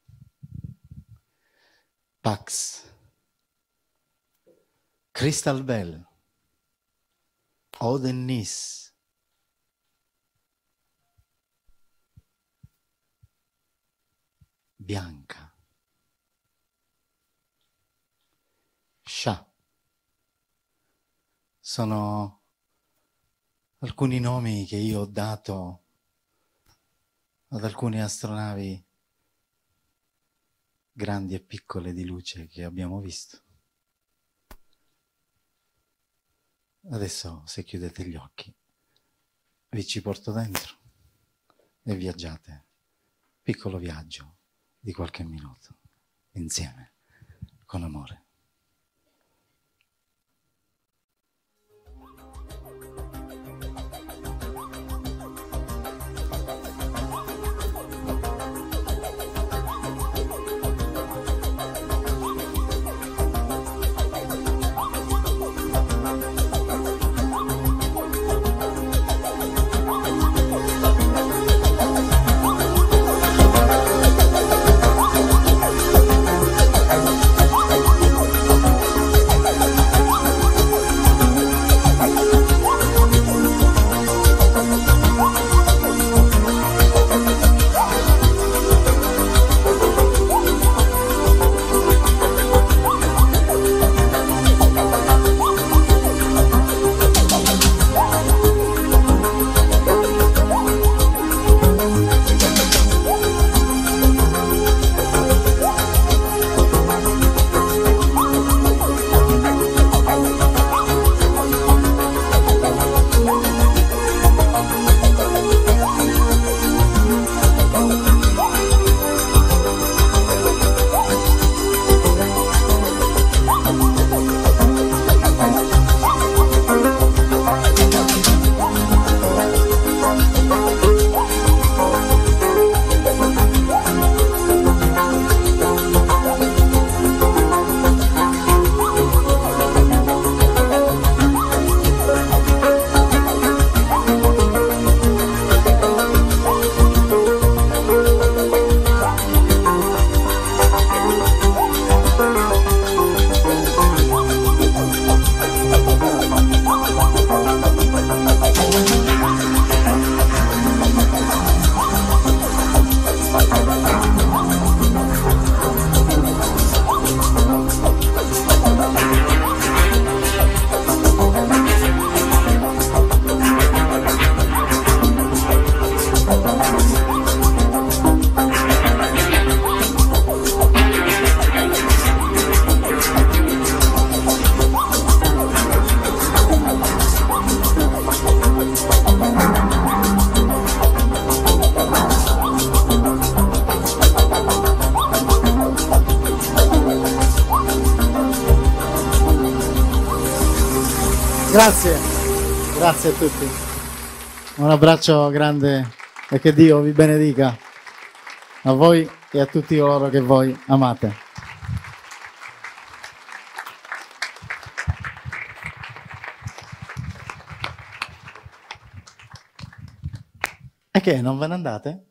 Pax, Crystal Bell, Odennis, Bianca, Sha. Sono alcuni nomi che io ho dato ad alcune astronavi grandi e piccole di luce che abbiamo visto. Adesso, se chiudete gli occhi, vi ci porto dentro e viaggiate. Piccolo viaggio di qualche minuto, insieme, con amore. Grazie, grazie a tutti. Un abbraccio grande e che Dio vi benedica a voi e a tutti coloro che voi amate. E che, non ve ne andate?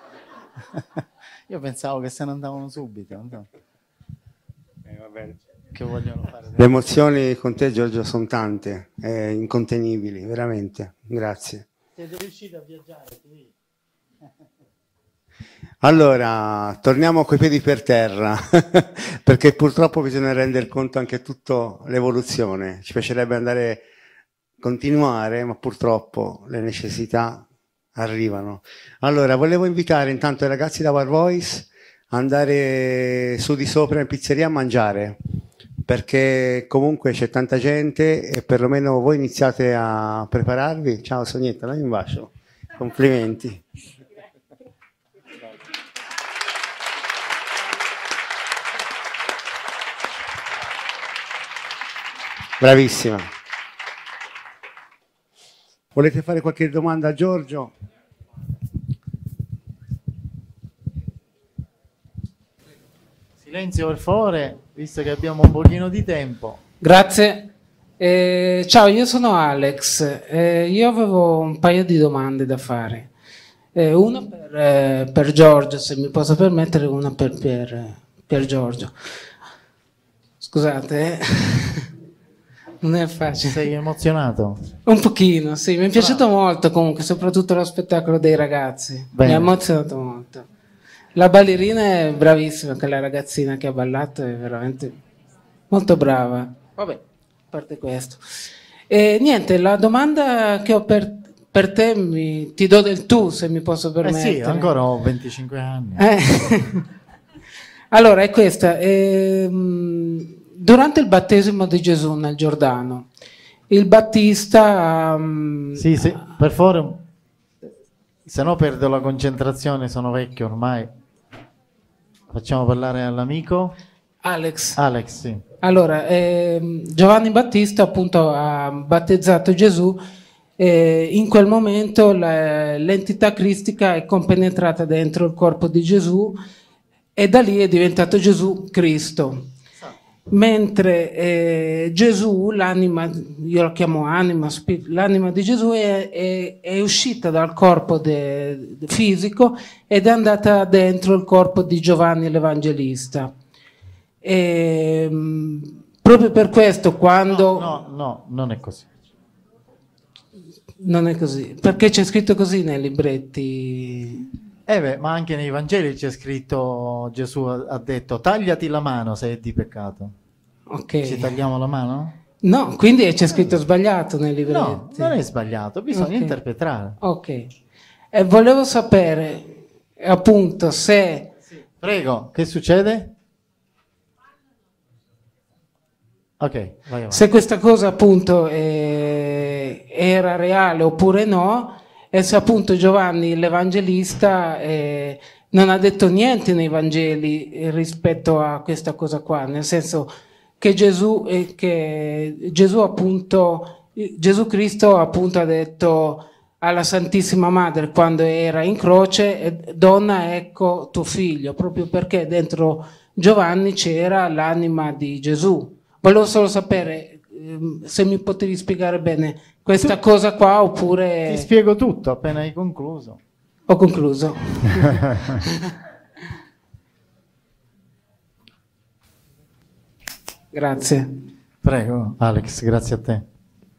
Io pensavo che se ne andavano subito. No? Eh, va bene. Che vogliono fare? Le emozioni con te, Giorgio, sono tante, eh, incontenibili, veramente. Grazie. Siete riusciti a viaggiare? Sì. Allora, torniamo coi piedi per terra, perché purtroppo bisogna rendere conto anche tutta l'evoluzione. Ci piacerebbe andare, continuare, ma purtroppo le necessità arrivano. Allora, volevo invitare intanto i ragazzi da War Voice ad andare su di sopra in pizzeria a mangiare, perché comunque c'è tanta gente e perlomeno voi iniziate a prepararvi. Ciao Sonietta, dai un bacio. Complimenti. Bravissima. Volete fare qualche domanda a Giorgio? Silenzio per favore, visto che abbiamo un pochino di tempo. Grazie. Eh, ciao, io sono Alex. Eh, io avevo un paio di domande da fare. Eh, una per, eh, per Giorgio, se mi posso permettere, una per, per, per Giorgio. Scusate, eh. Non è facile. Sei emozionato? Un pochino, sì, mi è piaciuto Bravo. molto comunque, soprattutto lo spettacolo dei ragazzi. Bene. Mi ha emozionato molto. La ballerina è bravissima, quella ragazzina che ha ballato è veramente molto brava. Vabbè, a parte questo. E niente, la domanda che ho per, per te, mi, ti do del tu, se mi posso permettere. Eh sì, ancora ho venticinque anni. Eh. Allora, è questa. Ehm, Durante il battesimo di Gesù nel Giordano, il Battista... Um, sì, sì, per favore, se no perdo la concentrazione, sono vecchio ormai. Facciamo parlare all'amico. Alex. Alex, sì. Allora, eh, Giovanni Battista appunto ha battezzato Gesù, eh, in quel momento la, l'entità cristica è compenetrata dentro il corpo di Gesù e da lì è diventato Gesù Cristo. Mentre eh, Gesù, l'anima, io lo chiamo anima, l'anima di Gesù è, è, è uscita dal corpo de, de fisico ed è andata dentro il corpo di Giovanni l'Evangelista. E, mh, proprio per questo quando... No, no, no, non è così. Non è così, perché c'è scritto così nei libretti... Eh beh, ma anche nei Vangeli c'è scritto, Gesù ha detto tagliati la mano se è di peccato. Ok. Ci tagliamo la mano? No, quindi c'è scritto sbagliato nei libretti. No, non è sbagliato, bisogna okay. interpretare. Ok. E volevo sapere appunto se... Sì. Prego, che succede? Ok, vai avanti. Se questa cosa appunto eh, era reale oppure no. E se appunto Giovanni l'Evangelista eh, non ha detto niente nei Vangeli rispetto a questa cosa qua, nel senso che Gesù, eh, che Gesù appunto, Gesù Cristo appunto ha detto alla Santissima Madre quando era in croce, donna ecco tuo figlio, proprio perché dentro Giovanni c'era l'anima di Gesù. Volevo solo sapere se mi potevi spiegare bene questa tu, cosa qua oppure... Ti spiego tutto appena hai concluso. Ho concluso. Grazie. Prego, Alex, grazie a te.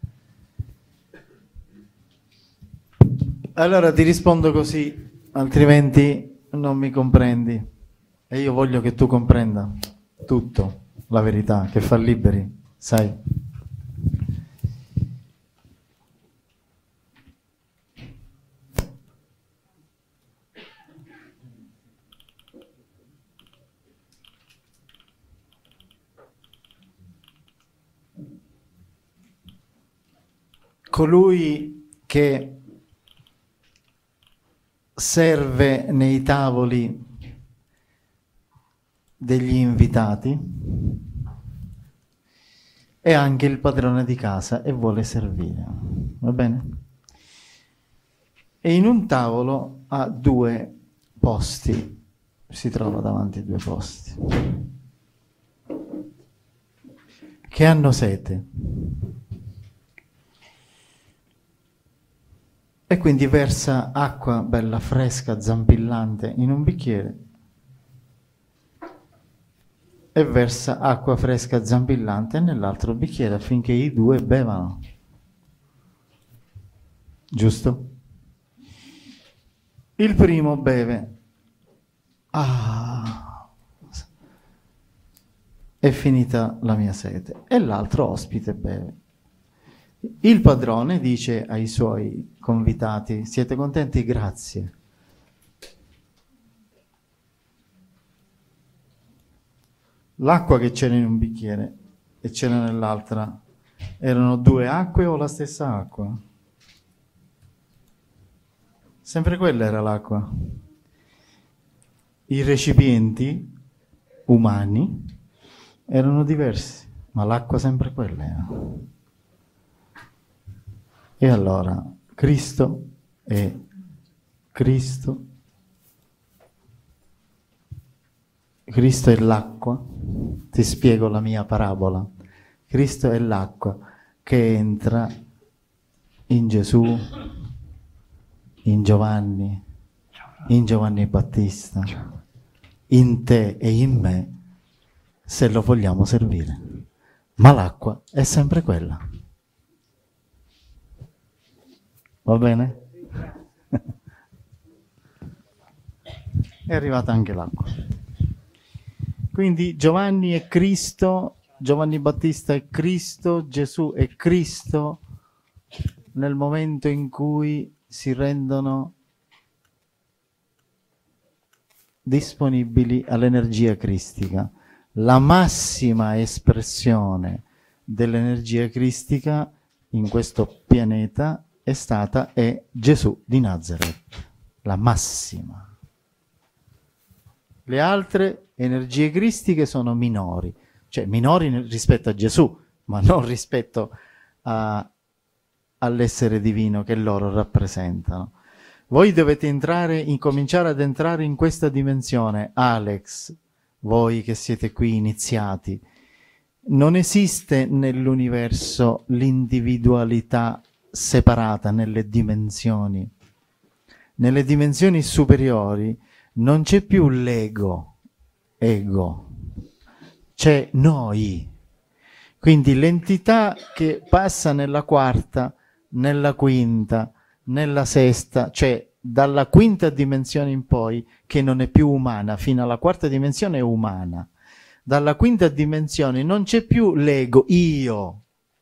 Allora ti rispondo così, altrimenti non mi comprendi. E io voglio che tu comprenda tutto, la verità, che fa liberi, sai? Colui che serve nei tavoli degli invitati è anche il padrone di casa e vuole servire, va bene? E in un tavolo ha due posti, si trova davanti a due posti che hanno sete. E quindi versa acqua bella fresca, zampillante, in un bicchiere e versa acqua fresca, zampillante nell'altro bicchiere affinché i due bevano. Giusto? Il primo beve ah, è finita la mia sete. E l'altro ospite beve. Il padrone dice ai suoi convitati: siete contenti? Grazie. L'acqua che c'era in un bicchiere e c'era nell'altra, erano due acque o la stessa acqua? Sempre quella era l'acqua. I recipienti umani erano diversi, ma l'acqua sempre quella era. E allora Cristo è Cristo. Cristo è l'acqua. Ti spiego la mia parabola. Cristo è l'acqua che entra in Gesù, in Giovanni, in Giovanni Battista, in te e in me, se lo vogliamo servire. Ma l'acqua è sempre quella. Va bene? È arrivata anche l'acqua. Quindi Giovanni è Cristo, Giovanni Battista è Cristo, Gesù è Cristo nel momento in cui si rendono disponibili all'energia cristica. La massima espressione dell'energia cristica in questo pianeta è stata è Gesù di Nazareth, la massima. Le altre energie cristiche sono minori, cioè minori rispetto a Gesù, ma non rispetto a, all'essere divino che loro rappresentano. Voi dovete entrare, incominciare ad entrare in questa dimensione. Alex, voi che siete qui iniziati, non esiste nell'universo l'individualità separata nelle dimensioni. Nelle dimensioni superiori non c'è più l'ego, ego, c'è noi. Quindi l'entità che passa nella quarta, nella quinta, nella sesta, cioè dalla quinta dimensione in poi, che non è più umana, fino alla quarta dimensione è umana. Dalla quinta dimensione non c'è più l'ego, io,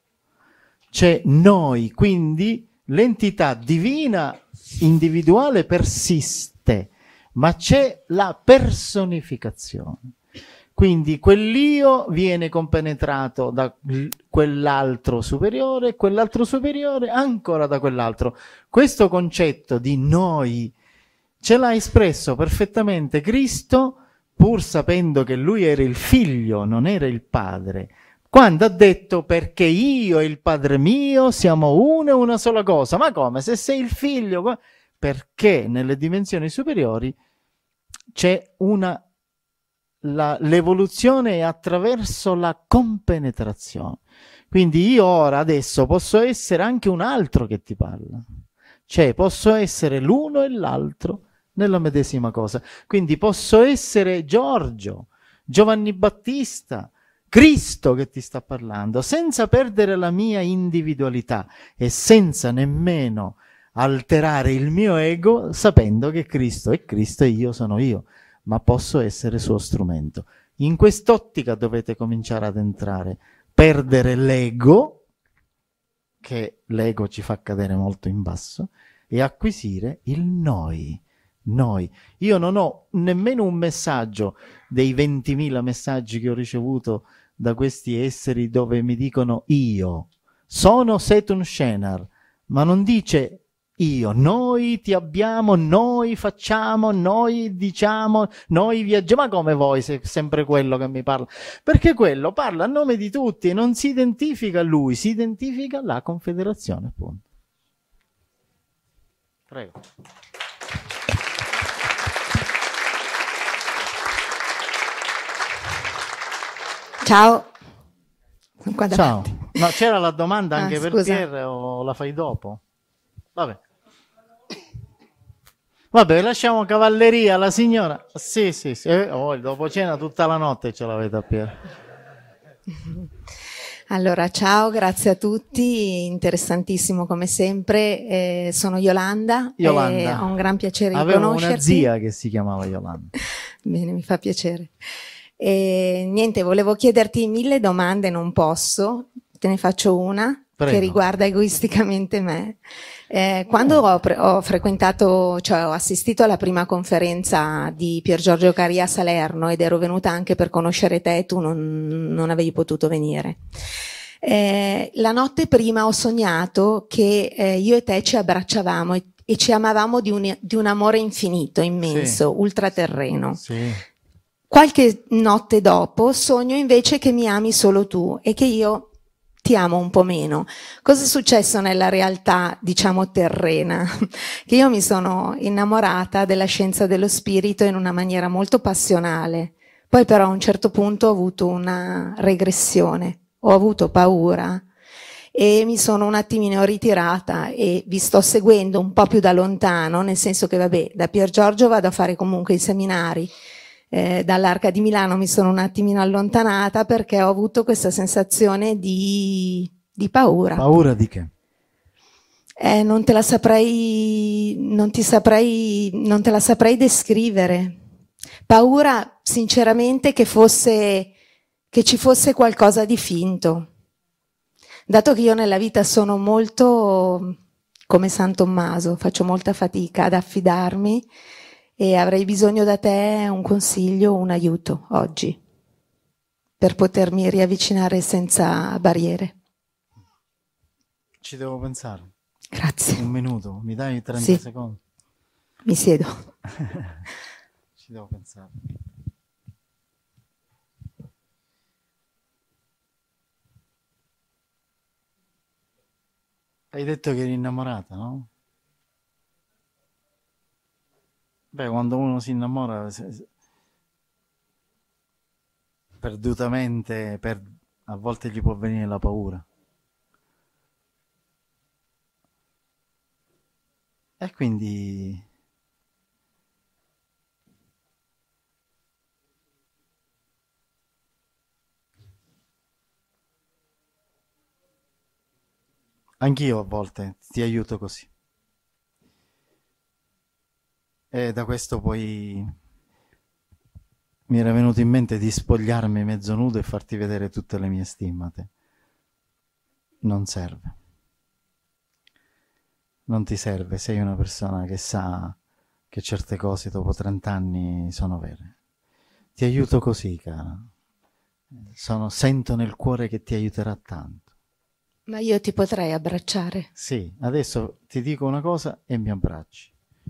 c'è noi, quindi l'entità divina individuale persiste, ma c'è la personificazione. Quindi quell'io viene compenetrato da quell'altro superiore, quell'altro superiore ancora da quell'altro. Questo concetto di noi ce l'ha espresso perfettamente Cristo, pur sapendo che lui era il figlio, non era il padre, quando ha detto: perché io e il padre mio siamo uno e una sola cosa. Ma come? Se sei il figlio? Perché nelle dimensioni superiori c'è una La, l'evoluzione è attraverso la compenetrazione. Quindi io ora adesso posso essere anche un altro che ti parla, cioè posso essere l'uno e l'altro nella medesima cosa. Quindi posso essere Giorgio, Giovanni Battista, Cristo che ti sta parlando, senza perdere la mia individualità e senza nemmeno alterare il mio ego, sapendo che Cristo è Cristo e io sono io, ma posso essere suo strumento. In quest'ottica dovete cominciare ad entrare, perdere l'ego, che l'ego ci fa cadere molto in basso, e acquisire il noi. Noi. Io non ho nemmeno un messaggio dei ventimila messaggi che ho ricevuto da questi esseri dove mi dicono io. Sono Setun Shenar, ma non dice io, noi ti abbiamo, noi facciamo, noi diciamo, noi viaggiamo. Ma come voi, se è sempre quello che mi parla? Perché quello parla a nome di tutti e non si identifica lui, si identifica la Confederazione, appunto. Prego. Ciao. Sono qua Ciao. No, c'era la domanda anche ah, per scusa. Pierre o la fai dopo? Vabbè. Vabbè, lasciamo cavalleria alla signora. Sì, sì, sì. Eh, oh, dopo cena tutta la notte ce l'avete a Pier. Allora, ciao, grazie a tutti, interessantissimo come sempre. Eh, sono Yolanda, Yolanda. E ho un gran piacere di Avevo conoscerti. una zia che si chiamava Yolanda. Bene, mi fa piacere. E, niente, volevo chiederti mille domande, non posso, te ne faccio una. Prego. Che riguarda egoisticamente me. Eh, quando ho, pre- ho frequentato, cioè ho assistito alla prima conferenza di Pier Giorgio Caria a Salerno ed ero venuta anche per conoscere te, tu non, non avevi potuto venire. Eh, la notte prima ho sognato che eh, io e te ci abbracciavamo e, e ci amavamo di un, di un amore infinito, immenso, sì. ultraterreno. Sì. Qualche notte dopo sogno invece che mi ami solo tu e che io ti amo un po' meno. Cosa è successo nella realtà, diciamo, terrena? Che io mi sono innamorata della scienza dello spirito in una maniera molto passionale. Poi però a un certo punto ho avuto una regressione, ho avuto paura e mi sono un attimino ritirata e vi sto seguendo un po' più da lontano, nel senso che vabbè, da Pier Giorgio vado a fare comunque i seminari. Eh, dall'Arca di Milano mi sono un attimino allontanata perché ho avuto questa sensazione di, di paura. Paura di che? Eh, non te la saprei, non ti saprei, non te la saprei descrivere. Paura, sinceramente, che fosse, che ci fosse qualcosa di finto. Dato che io nella vita sono molto come San Tommaso, faccio molta fatica ad affidarmi. E avrei bisogno da te un consiglio, un aiuto oggi per potermi riavvicinare senza barriere. Ci devo pensare. Grazie. Un minuto, mi dai trenta sì. secondi? Mi siedo. Ci devo pensare. Hai detto che eri innamorata, no? Beh, quando uno si innamora perdutamente, per, a volte gli può venire la paura. E quindi anch'io a volte ti aiuto così. E da questo poi mi era venuto in mente di spogliarmi mezzo nudo e farti vedere tutte le mie stimmate. Non serve. Non ti serve, sei una persona che sa che certe cose dopo trent'anni sono vere. Ti aiuto così, cara. Sono, sento nel cuore che ti aiuterà tanto. Ma io ti potrei abbracciare? Sì, adesso ti dico una cosa e mi abbracci.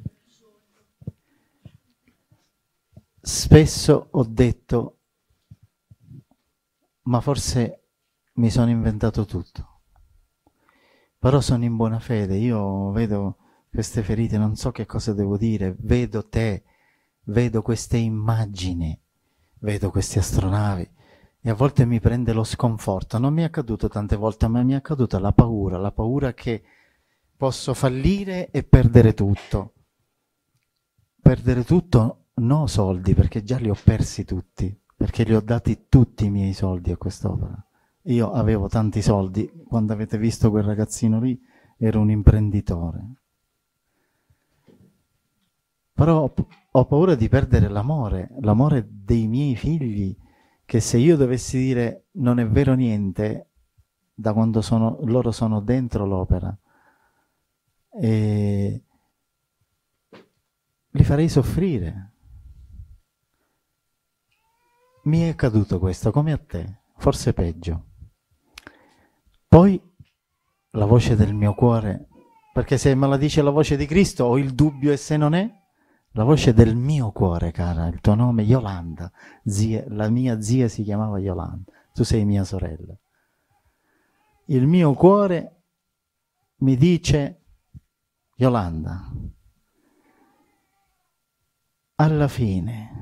Spesso ho detto, ma forse mi sono inventato tutto, però sono in buona fede, io vedo queste ferite, non so che cosa devo dire, vedo te, vedo queste immagini, vedo queste astronavi e a volte mi prende lo sconforto, non mi è accaduto tante volte, ma mi è accaduta la paura, la paura che posso fallire e perdere tutto, perdere tutto. No soldi, perché già li ho persi tutti, perché li ho dati tutti i miei soldi a quest'opera. Io avevo tanti soldi, quando avete visto quel ragazzino lì, ero un imprenditore. Però ho, ho paura di perdere l'amore, l'amore dei miei figli, che se io dovessi dire non è vero niente, da quando sono, loro sono dentro l'opera, e li farei soffrire. Mi è accaduto questo, come a te, forse peggio. Poi la voce del mio cuore, perché se me la dice la voce di Cristo ho il dubbio e se non è, la voce del mio cuore, cara, il tuo nome Yolanda, zia, la mia zia si chiamava Yolanda, tu sei mia sorella. Il mio cuore mi dice, Yolanda, alla fine,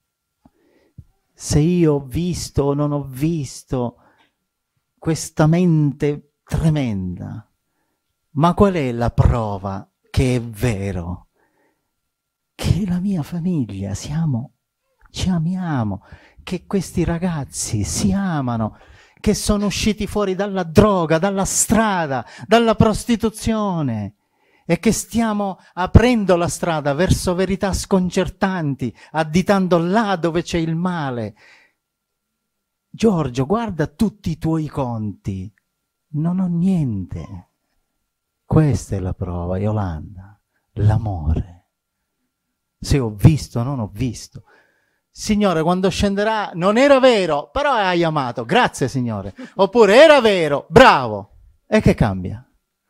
se io ho visto o non ho visto questa mente tremenda, ma qual è la prova che è vero? Che la mia famiglia siamo, ci amiamo, che questi ragazzi si amano, che sono usciti fuori dalla droga, dalla strada, dalla prostituzione e che stiamo aprendo la strada verso verità sconcertanti, additando là dove c'è il male. Giorgio, guarda tutti i tuoi conti, non ho niente. Questa è la prova, Yolanda, l'amore. Se ho visto, non ho visto. Signore, quando scenderà, non era vero, però hai amato, grazie Signore. Oppure era vero, bravo. E che cambia?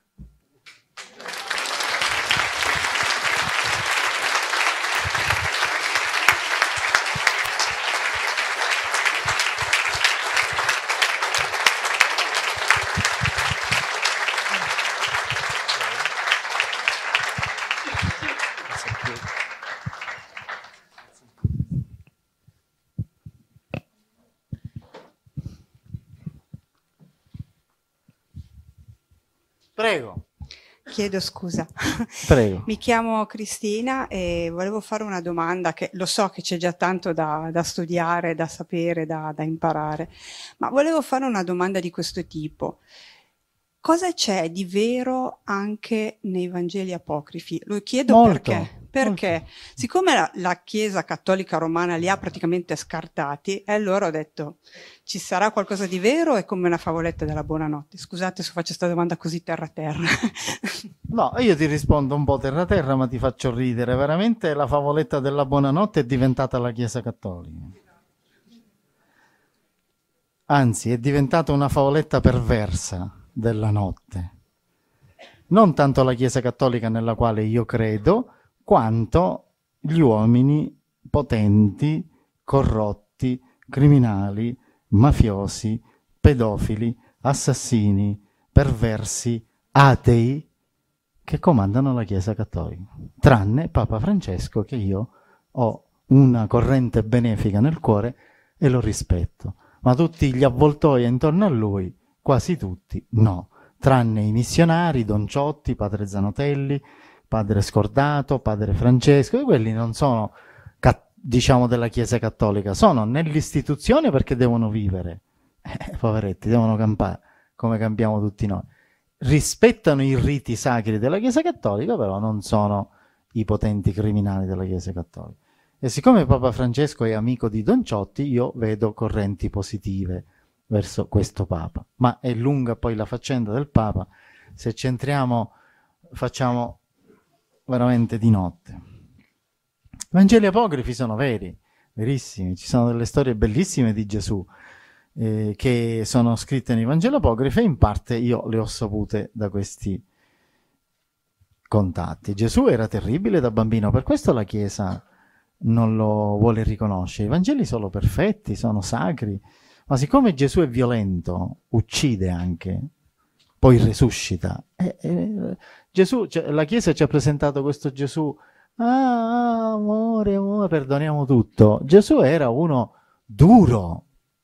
Prego. Chiedo scusa. Prego. Mi chiamo Cristina e volevo fare una domanda che lo so che c'è già tanto da, da studiare, da sapere, da, da imparare, ma volevo fare una domanda di questo tipo. Cosa c'è di vero anche nei Vangeli apocrifi? Lo chiedo Molto, perché? Perché molto. Siccome la, la Chiesa cattolica romana li ha praticamente scartati, e allora ho detto ci sarà qualcosa di vero? È come una favoletta della buonanotte. Scusate se faccio questa domanda così terra-terra. No, io ti rispondo un po' terra-terra, ma ti faccio ridere. Veramente la favoletta della buonanotte è diventata la Chiesa cattolica. Anzi, è diventata una favoletta perversa della notte. Non tanto la Chiesa cattolica nella quale io credo, quanto gli uomini potenti, corrotti, criminali, mafiosi, pedofili, assassini, perversi, atei, che comandano la Chiesa cattolica. Tranne Papa Francesco, che io ho una corrente benefica nel cuore e lo rispetto. Ma tutti gli avvoltoi intorno a lui, quasi tutti, no. Tranne i missionari, Don Ciotti, Padre Zanotelli, Padre Scordato, Padre Francesco, e quelli non sono, diciamo, della Chiesa cattolica, sono nell'istituzione perché devono vivere, eh, poveretti, devono campare, come campiamo tutti noi. Rispettano i riti sacri della Chiesa cattolica, però non sono i potenti criminali della Chiesa cattolica. E siccome Papa Francesco è amico di Don Ciotti, io vedo correnti positive verso questo Papa. Ma è lunga poi la faccenda del Papa, se ci entriamo facciamo veramente di notte. I Vangeli apocrifi sono veri, verissimi, ci sono delle storie bellissime di Gesù eh, che sono scritte nei Vangeli apocrifi e in parte io le ho sapute da questi contatti. Gesù era terribile da bambino, per questo la Chiesa non lo vuole riconoscere. I Vangeli sono perfetti, sono sacri, ma siccome Gesù è violento, uccide anche, poi resuscita. Eh, eh, Gesù, cioè, la Chiesa ci ha presentato questo Gesù, ah, amore, amore, perdoniamo tutto. Gesù era uno duro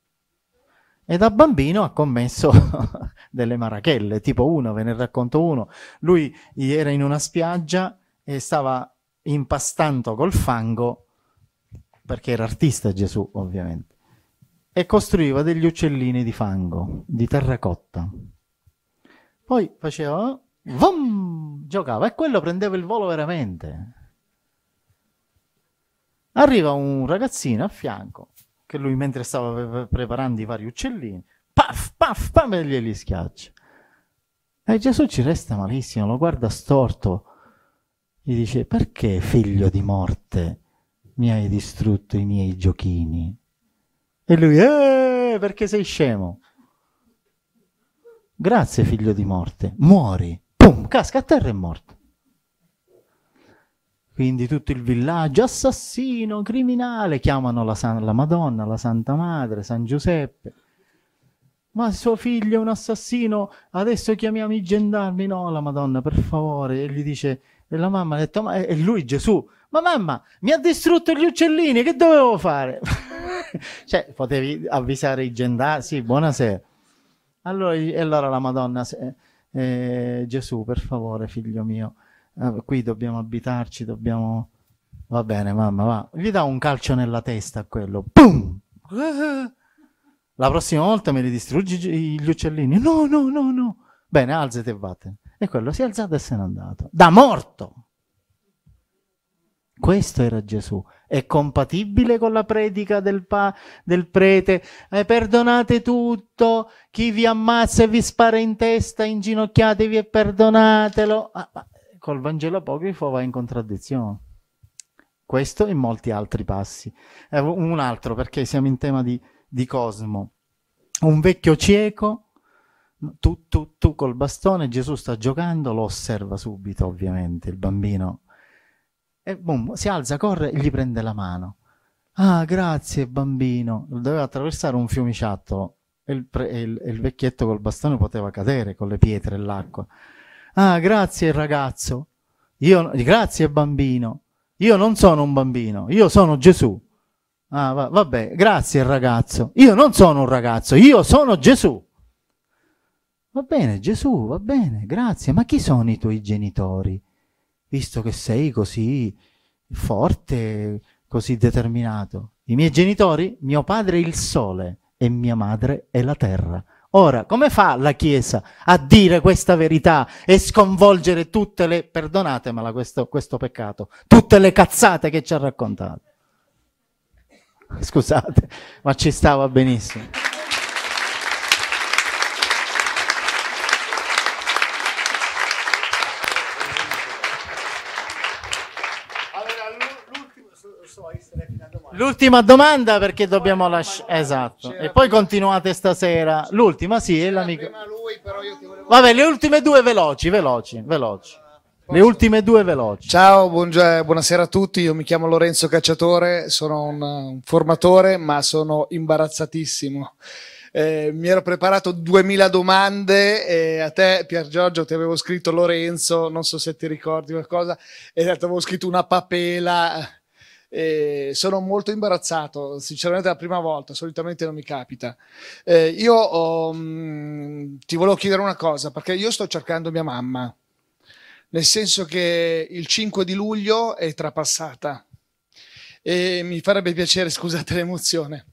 e da bambino ha commesso delle marachelle, tipo uno, ve ne racconto uno. Lui era in una spiaggia e stava impastando col fango, perché era artista Gesù ovviamente, e costruiva degli uccellini di fango, di terracotta. Poi faceva, vom, giocava e quello prendeva il volo veramente. Arriva un ragazzino a fianco, che lui mentre stava pre preparando i vari uccellini, paf, paf, paf, e glieli schiaccia. E Gesù ci resta malissimo, lo guarda storto, gli dice, perché figlio di morte mi hai distrutto i miei giochini? E lui, eh, perché sei scemo? Grazie figlio di morte, muori, pum, casca a terra e è morto. Quindi tutto il villaggio, assassino, criminale, chiamano la, San, la Madonna, la Santa Madre, San Giuseppe. Ma suo figlio è un assassino, adesso chiamiamo i gendarmi. No, la Madonna, per favore. E gli dice, e la mamma ha detto, ma e lui Gesù, ma mamma, mi ha distrutto gli uccellini, che dovevo fare? Cioè, potevi avvisare i gendarmi, sì, buonasera. Allora, e allora la Madonna, eh, Gesù, per favore, figlio mio, eh, qui dobbiamo abitarci, dobbiamo... Va bene, mamma, va. Gli dà un calcio nella testa a quello. Pum! La prossima volta me li distruggi gli uccellini. No, no, no, no. Bene, alzati e vattene. E quello si è alzato e se n'è andato. Da morto! Questo era Gesù. È compatibile con la predica del, pa- del prete? Eh, perdonate tutto, chi vi ammazza e vi spara in testa, inginocchiatevi e perdonatelo. Ah, ma col Vangelo apocrifo va in contraddizione. Questo e molti altri passi. Eh, un altro, perché siamo in tema di, di Cosmo. Un vecchio cieco, tu, tu, tu col bastone, Gesù sta giocando, lo osserva subito ovviamente, il bambino. E boom, si alza, corre e gli prende la mano. Ah, grazie bambino. Doveva attraversare un fiumiciattolo e il, pre- e il, e il vecchietto col bastone poteva cadere con le pietre e l'acqua. Ah, grazie ragazzo. Io, grazie bambino. Io non sono un bambino, io sono Gesù. Ah, va- vabbè, grazie ragazzo. Io non sono un ragazzo, io sono Gesù. Va bene, Gesù, va bene, grazie. Ma chi sono i tuoi genitori? Visto che sei così forte, così determinato. I miei genitori, mio padre è il sole e mia madre è la terra. Ora, come fa la Chiesa a dire questa verità e sconvolgere tutte le, perdonatemela questo, questo peccato, tutte le cazzate che ci ha raccontato? Scusate, ma ci stava benissimo. L'ultima domanda, perché dobbiamo lasciare, esatto, e poi continuate stasera. L'ultima, sì, è l'amico. Vabbè, le ultime due veloci, veloci, veloci. Le ultime due veloci. Ciao, buongi- buonasera a tutti, io mi chiamo Lorenzo Cacciatore, sono un, un formatore, ma sono imbarazzatissimo. Eh, mi ero preparato duemila domande e a te, Pier Giorgio, ti avevo scritto Lorenzo, non so se ti ricordi qualcosa, e ti avevo scritto una papela. Eh, sono molto imbarazzato, sinceramente è la prima volta, solitamente non mi capita. Eh, io ho, mh, ti volevo chiedere una cosa, perché io sto cercando mia mamma, nel senso che il cinque di luglio è trapassata e mi farebbe piacere, scusate l'emozione,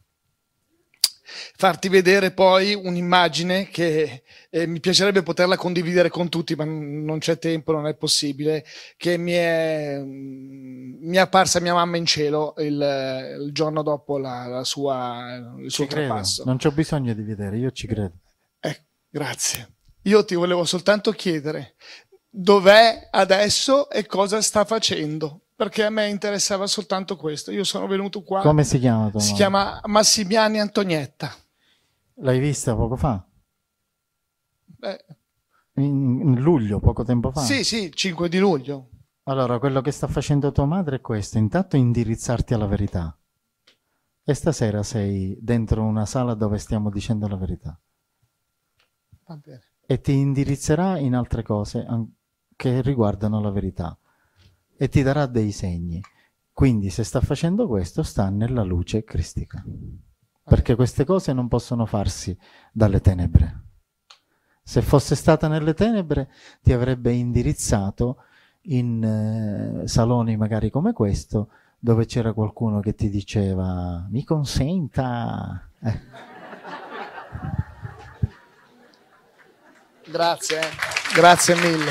farti vedere poi un'immagine che eh, mi piacerebbe poterla condividere con tutti, ma non c'è tempo, non è possibile, che mi è, mi è apparsa mia mamma in cielo il, il giorno dopo la, la sua, il suo Ci credo. trapasso. Non c'ho bisogno di vedere, io ci credo. Eh, grazie. Io ti volevo soltanto chiedere dov'è adesso e cosa sta facendo, perché a me interessava soltanto questo. Io sono venuto qua. Come si chiama tua Si mamma? chiama Massimiani Antonietta. L'hai vista poco fa? Beh, In, in luglio, poco tempo fa? sì, sì, cinque di luglio. Allora, quello che sta facendo tua madre è questo: intanto indirizzarti alla verità. E stasera sei dentro una sala dove stiamo dicendo la verità. Va bene. E ti indirizzerà in altre cose an- che riguardano la verità. E ti darà dei segni. Quindi se sta facendo questo, sta nella luce cristica. Perché queste cose non possono farsi dalle tenebre. Se fosse stata nelle tenebre, ti avrebbe indirizzato in eh, saloni magari come questo, dove c'era qualcuno che ti diceva mi consenta. Eh. Grazie, eh. Grazie mille.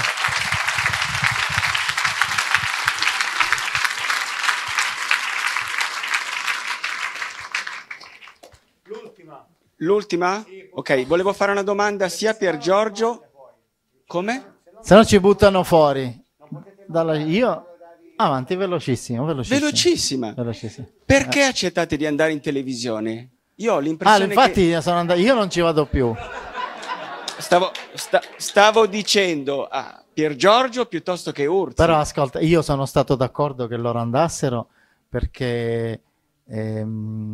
L'ultima? Ok, volevo fare una domanda sia per Giorgio. Come? Se no ci buttano fuori. Dalla, io avanti, velocissimo, velocissimo. Velocissima. Velocissimo. Perché accettate di andare in televisione? Io ho Ah, l'impressione infatti che... sono andato, io non ci vado più. Stavo, sta- stavo dicendo a Pier Giorgio piuttosto che Urzi. Però ascolta, io sono stato d'accordo che loro andassero perché ehm,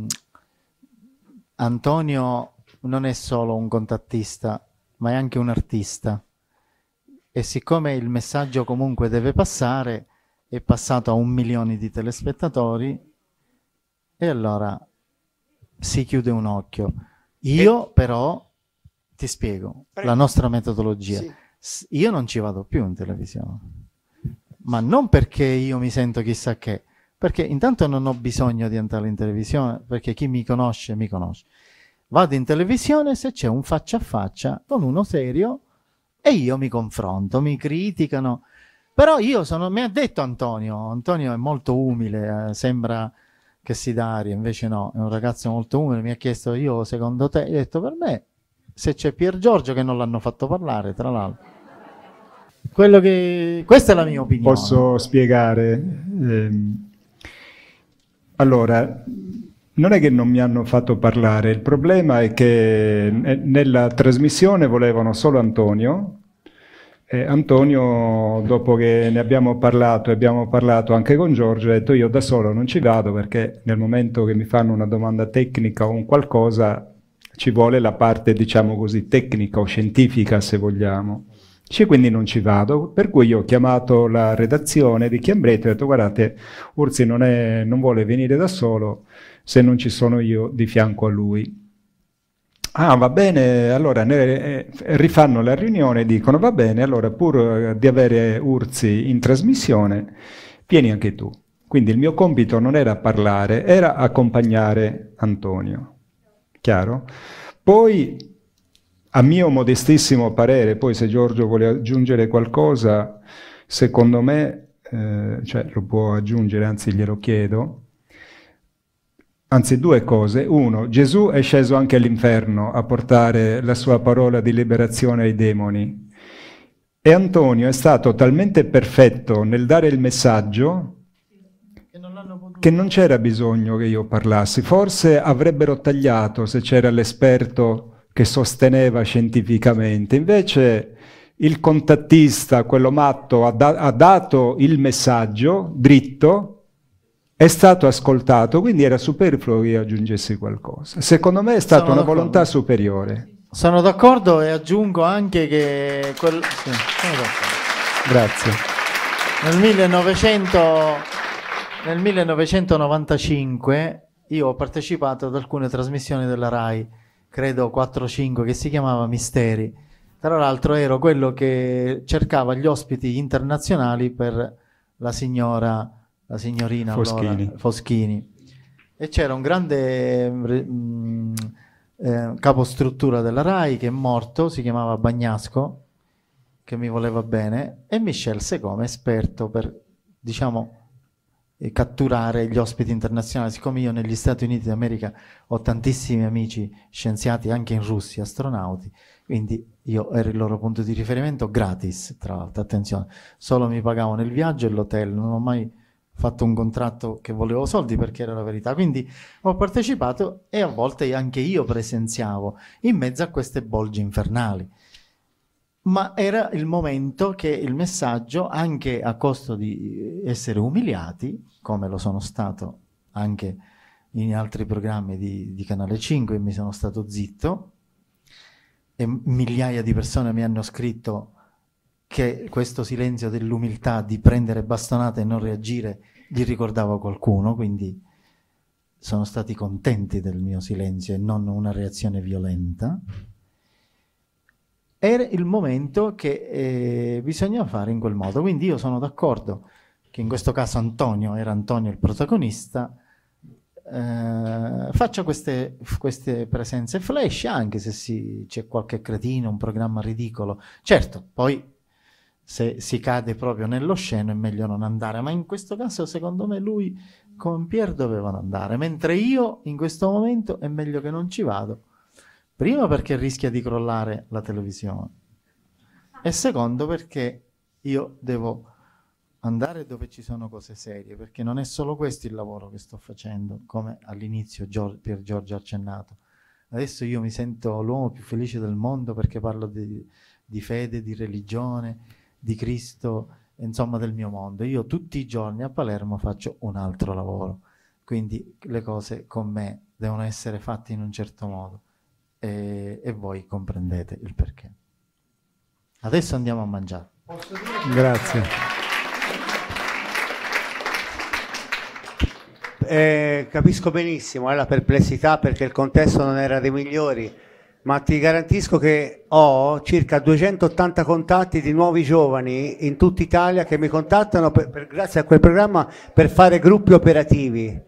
Antonio non è solo un contattista, ma è anche un artista. E siccome il messaggio comunque deve passare, è passato a un milione di telespettatori, e allora si chiude un occhio. Io e... però ti spiego Prego. La nostra metodologia. Sì. Io non ci vado più in televisione, ma non perché io mi sento chissà che, perché intanto non ho bisogno di andare in televisione, perché chi mi conosce mi conosce. Vado in televisione se c'è un faccia a faccia con uno serio e io mi confronto, mi criticano, però io sono, mi ha detto Antonio, Antonio è molto umile, eh, sembra che si dà aria, invece no, è un ragazzo molto umile, mi ha chiesto, io secondo te, io ho detto per me, se c'è Pier Giorgio che non l'hanno fatto parlare, tra l'altro. Quello che, questa è la mia opinione. Posso spiegare? Ehm, allora, non è che non mi hanno fatto parlare, il problema è che nella trasmissione volevano solo Antonio. E Antonio, dopo che ne abbiamo parlato e abbiamo parlato anche con Giorgio, ha detto io da solo non ci vado perché nel momento che mi fanno una domanda tecnica o un qualcosa ci vuole la parte, diciamo così, tecnica o scientifica, se vogliamo. Dice, quindi non ci vado, per cui io ho chiamato la redazione di Chiambretti e ho detto guardate, Urzi non, è, non vuole venire da solo se non ci sono io di fianco a lui. Ah, va bene, allora ne, eh, rifanno la riunione e dicono va bene, allora pur eh, di avere Urzi in trasmissione, vieni anche tu. Quindi il mio compito non era parlare, era accompagnare Antonio. Chiaro? Poi, a mio modestissimo parere, poi se Giorgio vuole aggiungere qualcosa, secondo me, eh, cioè lo può aggiungere, anzi glielo chiedo, anzi due cose. Uno, Gesù è sceso anche all'inferno a portare la sua parola di liberazione ai demoni e Antonio è stato talmente perfetto nel dare il messaggio che non c'era bisogno che io parlassi. Forse avrebbero tagliato se c'era l'esperto che sosteneva scientificamente. Invece il contattista, quello matto, ha, da- ha dato il messaggio dritto, è stato ascoltato, quindi era superfluo che io aggiungessi qualcosa. Secondo me è stata Sono una d'accordo. volontà superiore. Sono d'accordo e aggiungo anche che... Quel... Sì, sono d'accordo. Grazie. Nel millenovecento, nel millenovecentonovantacinque io ho partecipato ad alcune trasmissioni della RAI, credo quattro o cinque, che si chiamava Misteri. Tra l'altro ero quello che cercava gli ospiti internazionali per la signora... la signorina Foschini. Allora, Foschini, e c'era un grande mh, eh, capostruttura della RAI che è morto, si chiamava Bagnasco, che mi voleva bene e mi scelse come esperto per, diciamo, eh, catturare gli ospiti internazionali. Siccome io negli Stati Uniti d'America ho tantissimi amici scienziati, anche in Russia, astronauti, quindi io ero il loro punto di riferimento gratis, tra l'altro, attenzione, solo mi pagavano il viaggio e l'hotel, non ho mai fatto un contratto che volevo soldi perché era la verità, quindi ho partecipato e a volte anche io presenziavo in mezzo a queste bolgie infernali, ma era il momento che il messaggio, anche a costo di essere umiliati, come lo sono stato anche in altri programmi di, di Canale cinque, mi sono stato zitto e migliaia di persone mi hanno scritto che questo silenzio dell'umiltà di prendere bastonate e non reagire gli ricordava qualcuno, quindi sono stati contenti del mio silenzio e non una reazione violenta. Era il momento che eh, bisognava fare in quel modo, quindi io sono d'accordo che in questo caso Antonio, era Antonio il protagonista, eh, faccia queste, queste presenze flash, anche se si, c'è qualche cretino, un programma ridicolo. Certo, poi se si cade proprio nell'osceno è meglio non andare, ma in questo caso secondo me lui con Pier dovevano andare, mentre io in questo momento è meglio che non ci vado, prima perché rischia di crollare la televisione e secondo perché io devo andare dove ci sono cose serie, perché non è solo questo il lavoro che sto facendo, come all'inizio Gior- Pier Giorgio ha accennato. Adesso io mi sento l'uomo più felice del mondo perché parlo di, di fede, di religione, di Cristo, insomma del mio mondo. Io tutti i giorni a Palermo faccio un altro lavoro, quindi le cose con me devono essere fatte in un certo modo e, e voi comprendete il perché. Adesso andiamo a mangiare. Grazie. Eh, capisco benissimo eh, la perplessità perché il contesto non era dei migliori, ma ti garantisco che ho circa duecentottanta contatti di nuovi giovani in tutta Italia che mi contattano per, per, grazie a quel programma per fare gruppi operativi.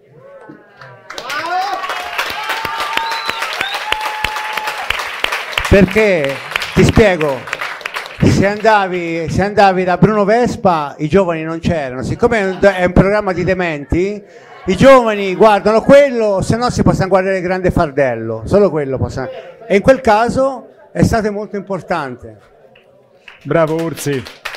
Perché, ti spiego, se andavi, se andavi da Bruno Vespa i giovani non c'erano, siccome è un, è un programma di dementi, i giovani guardano quello, se no si possono guardare il Grande Fardello, solo quello possono. E in quel caso è stato molto importante. Bravo Ursi.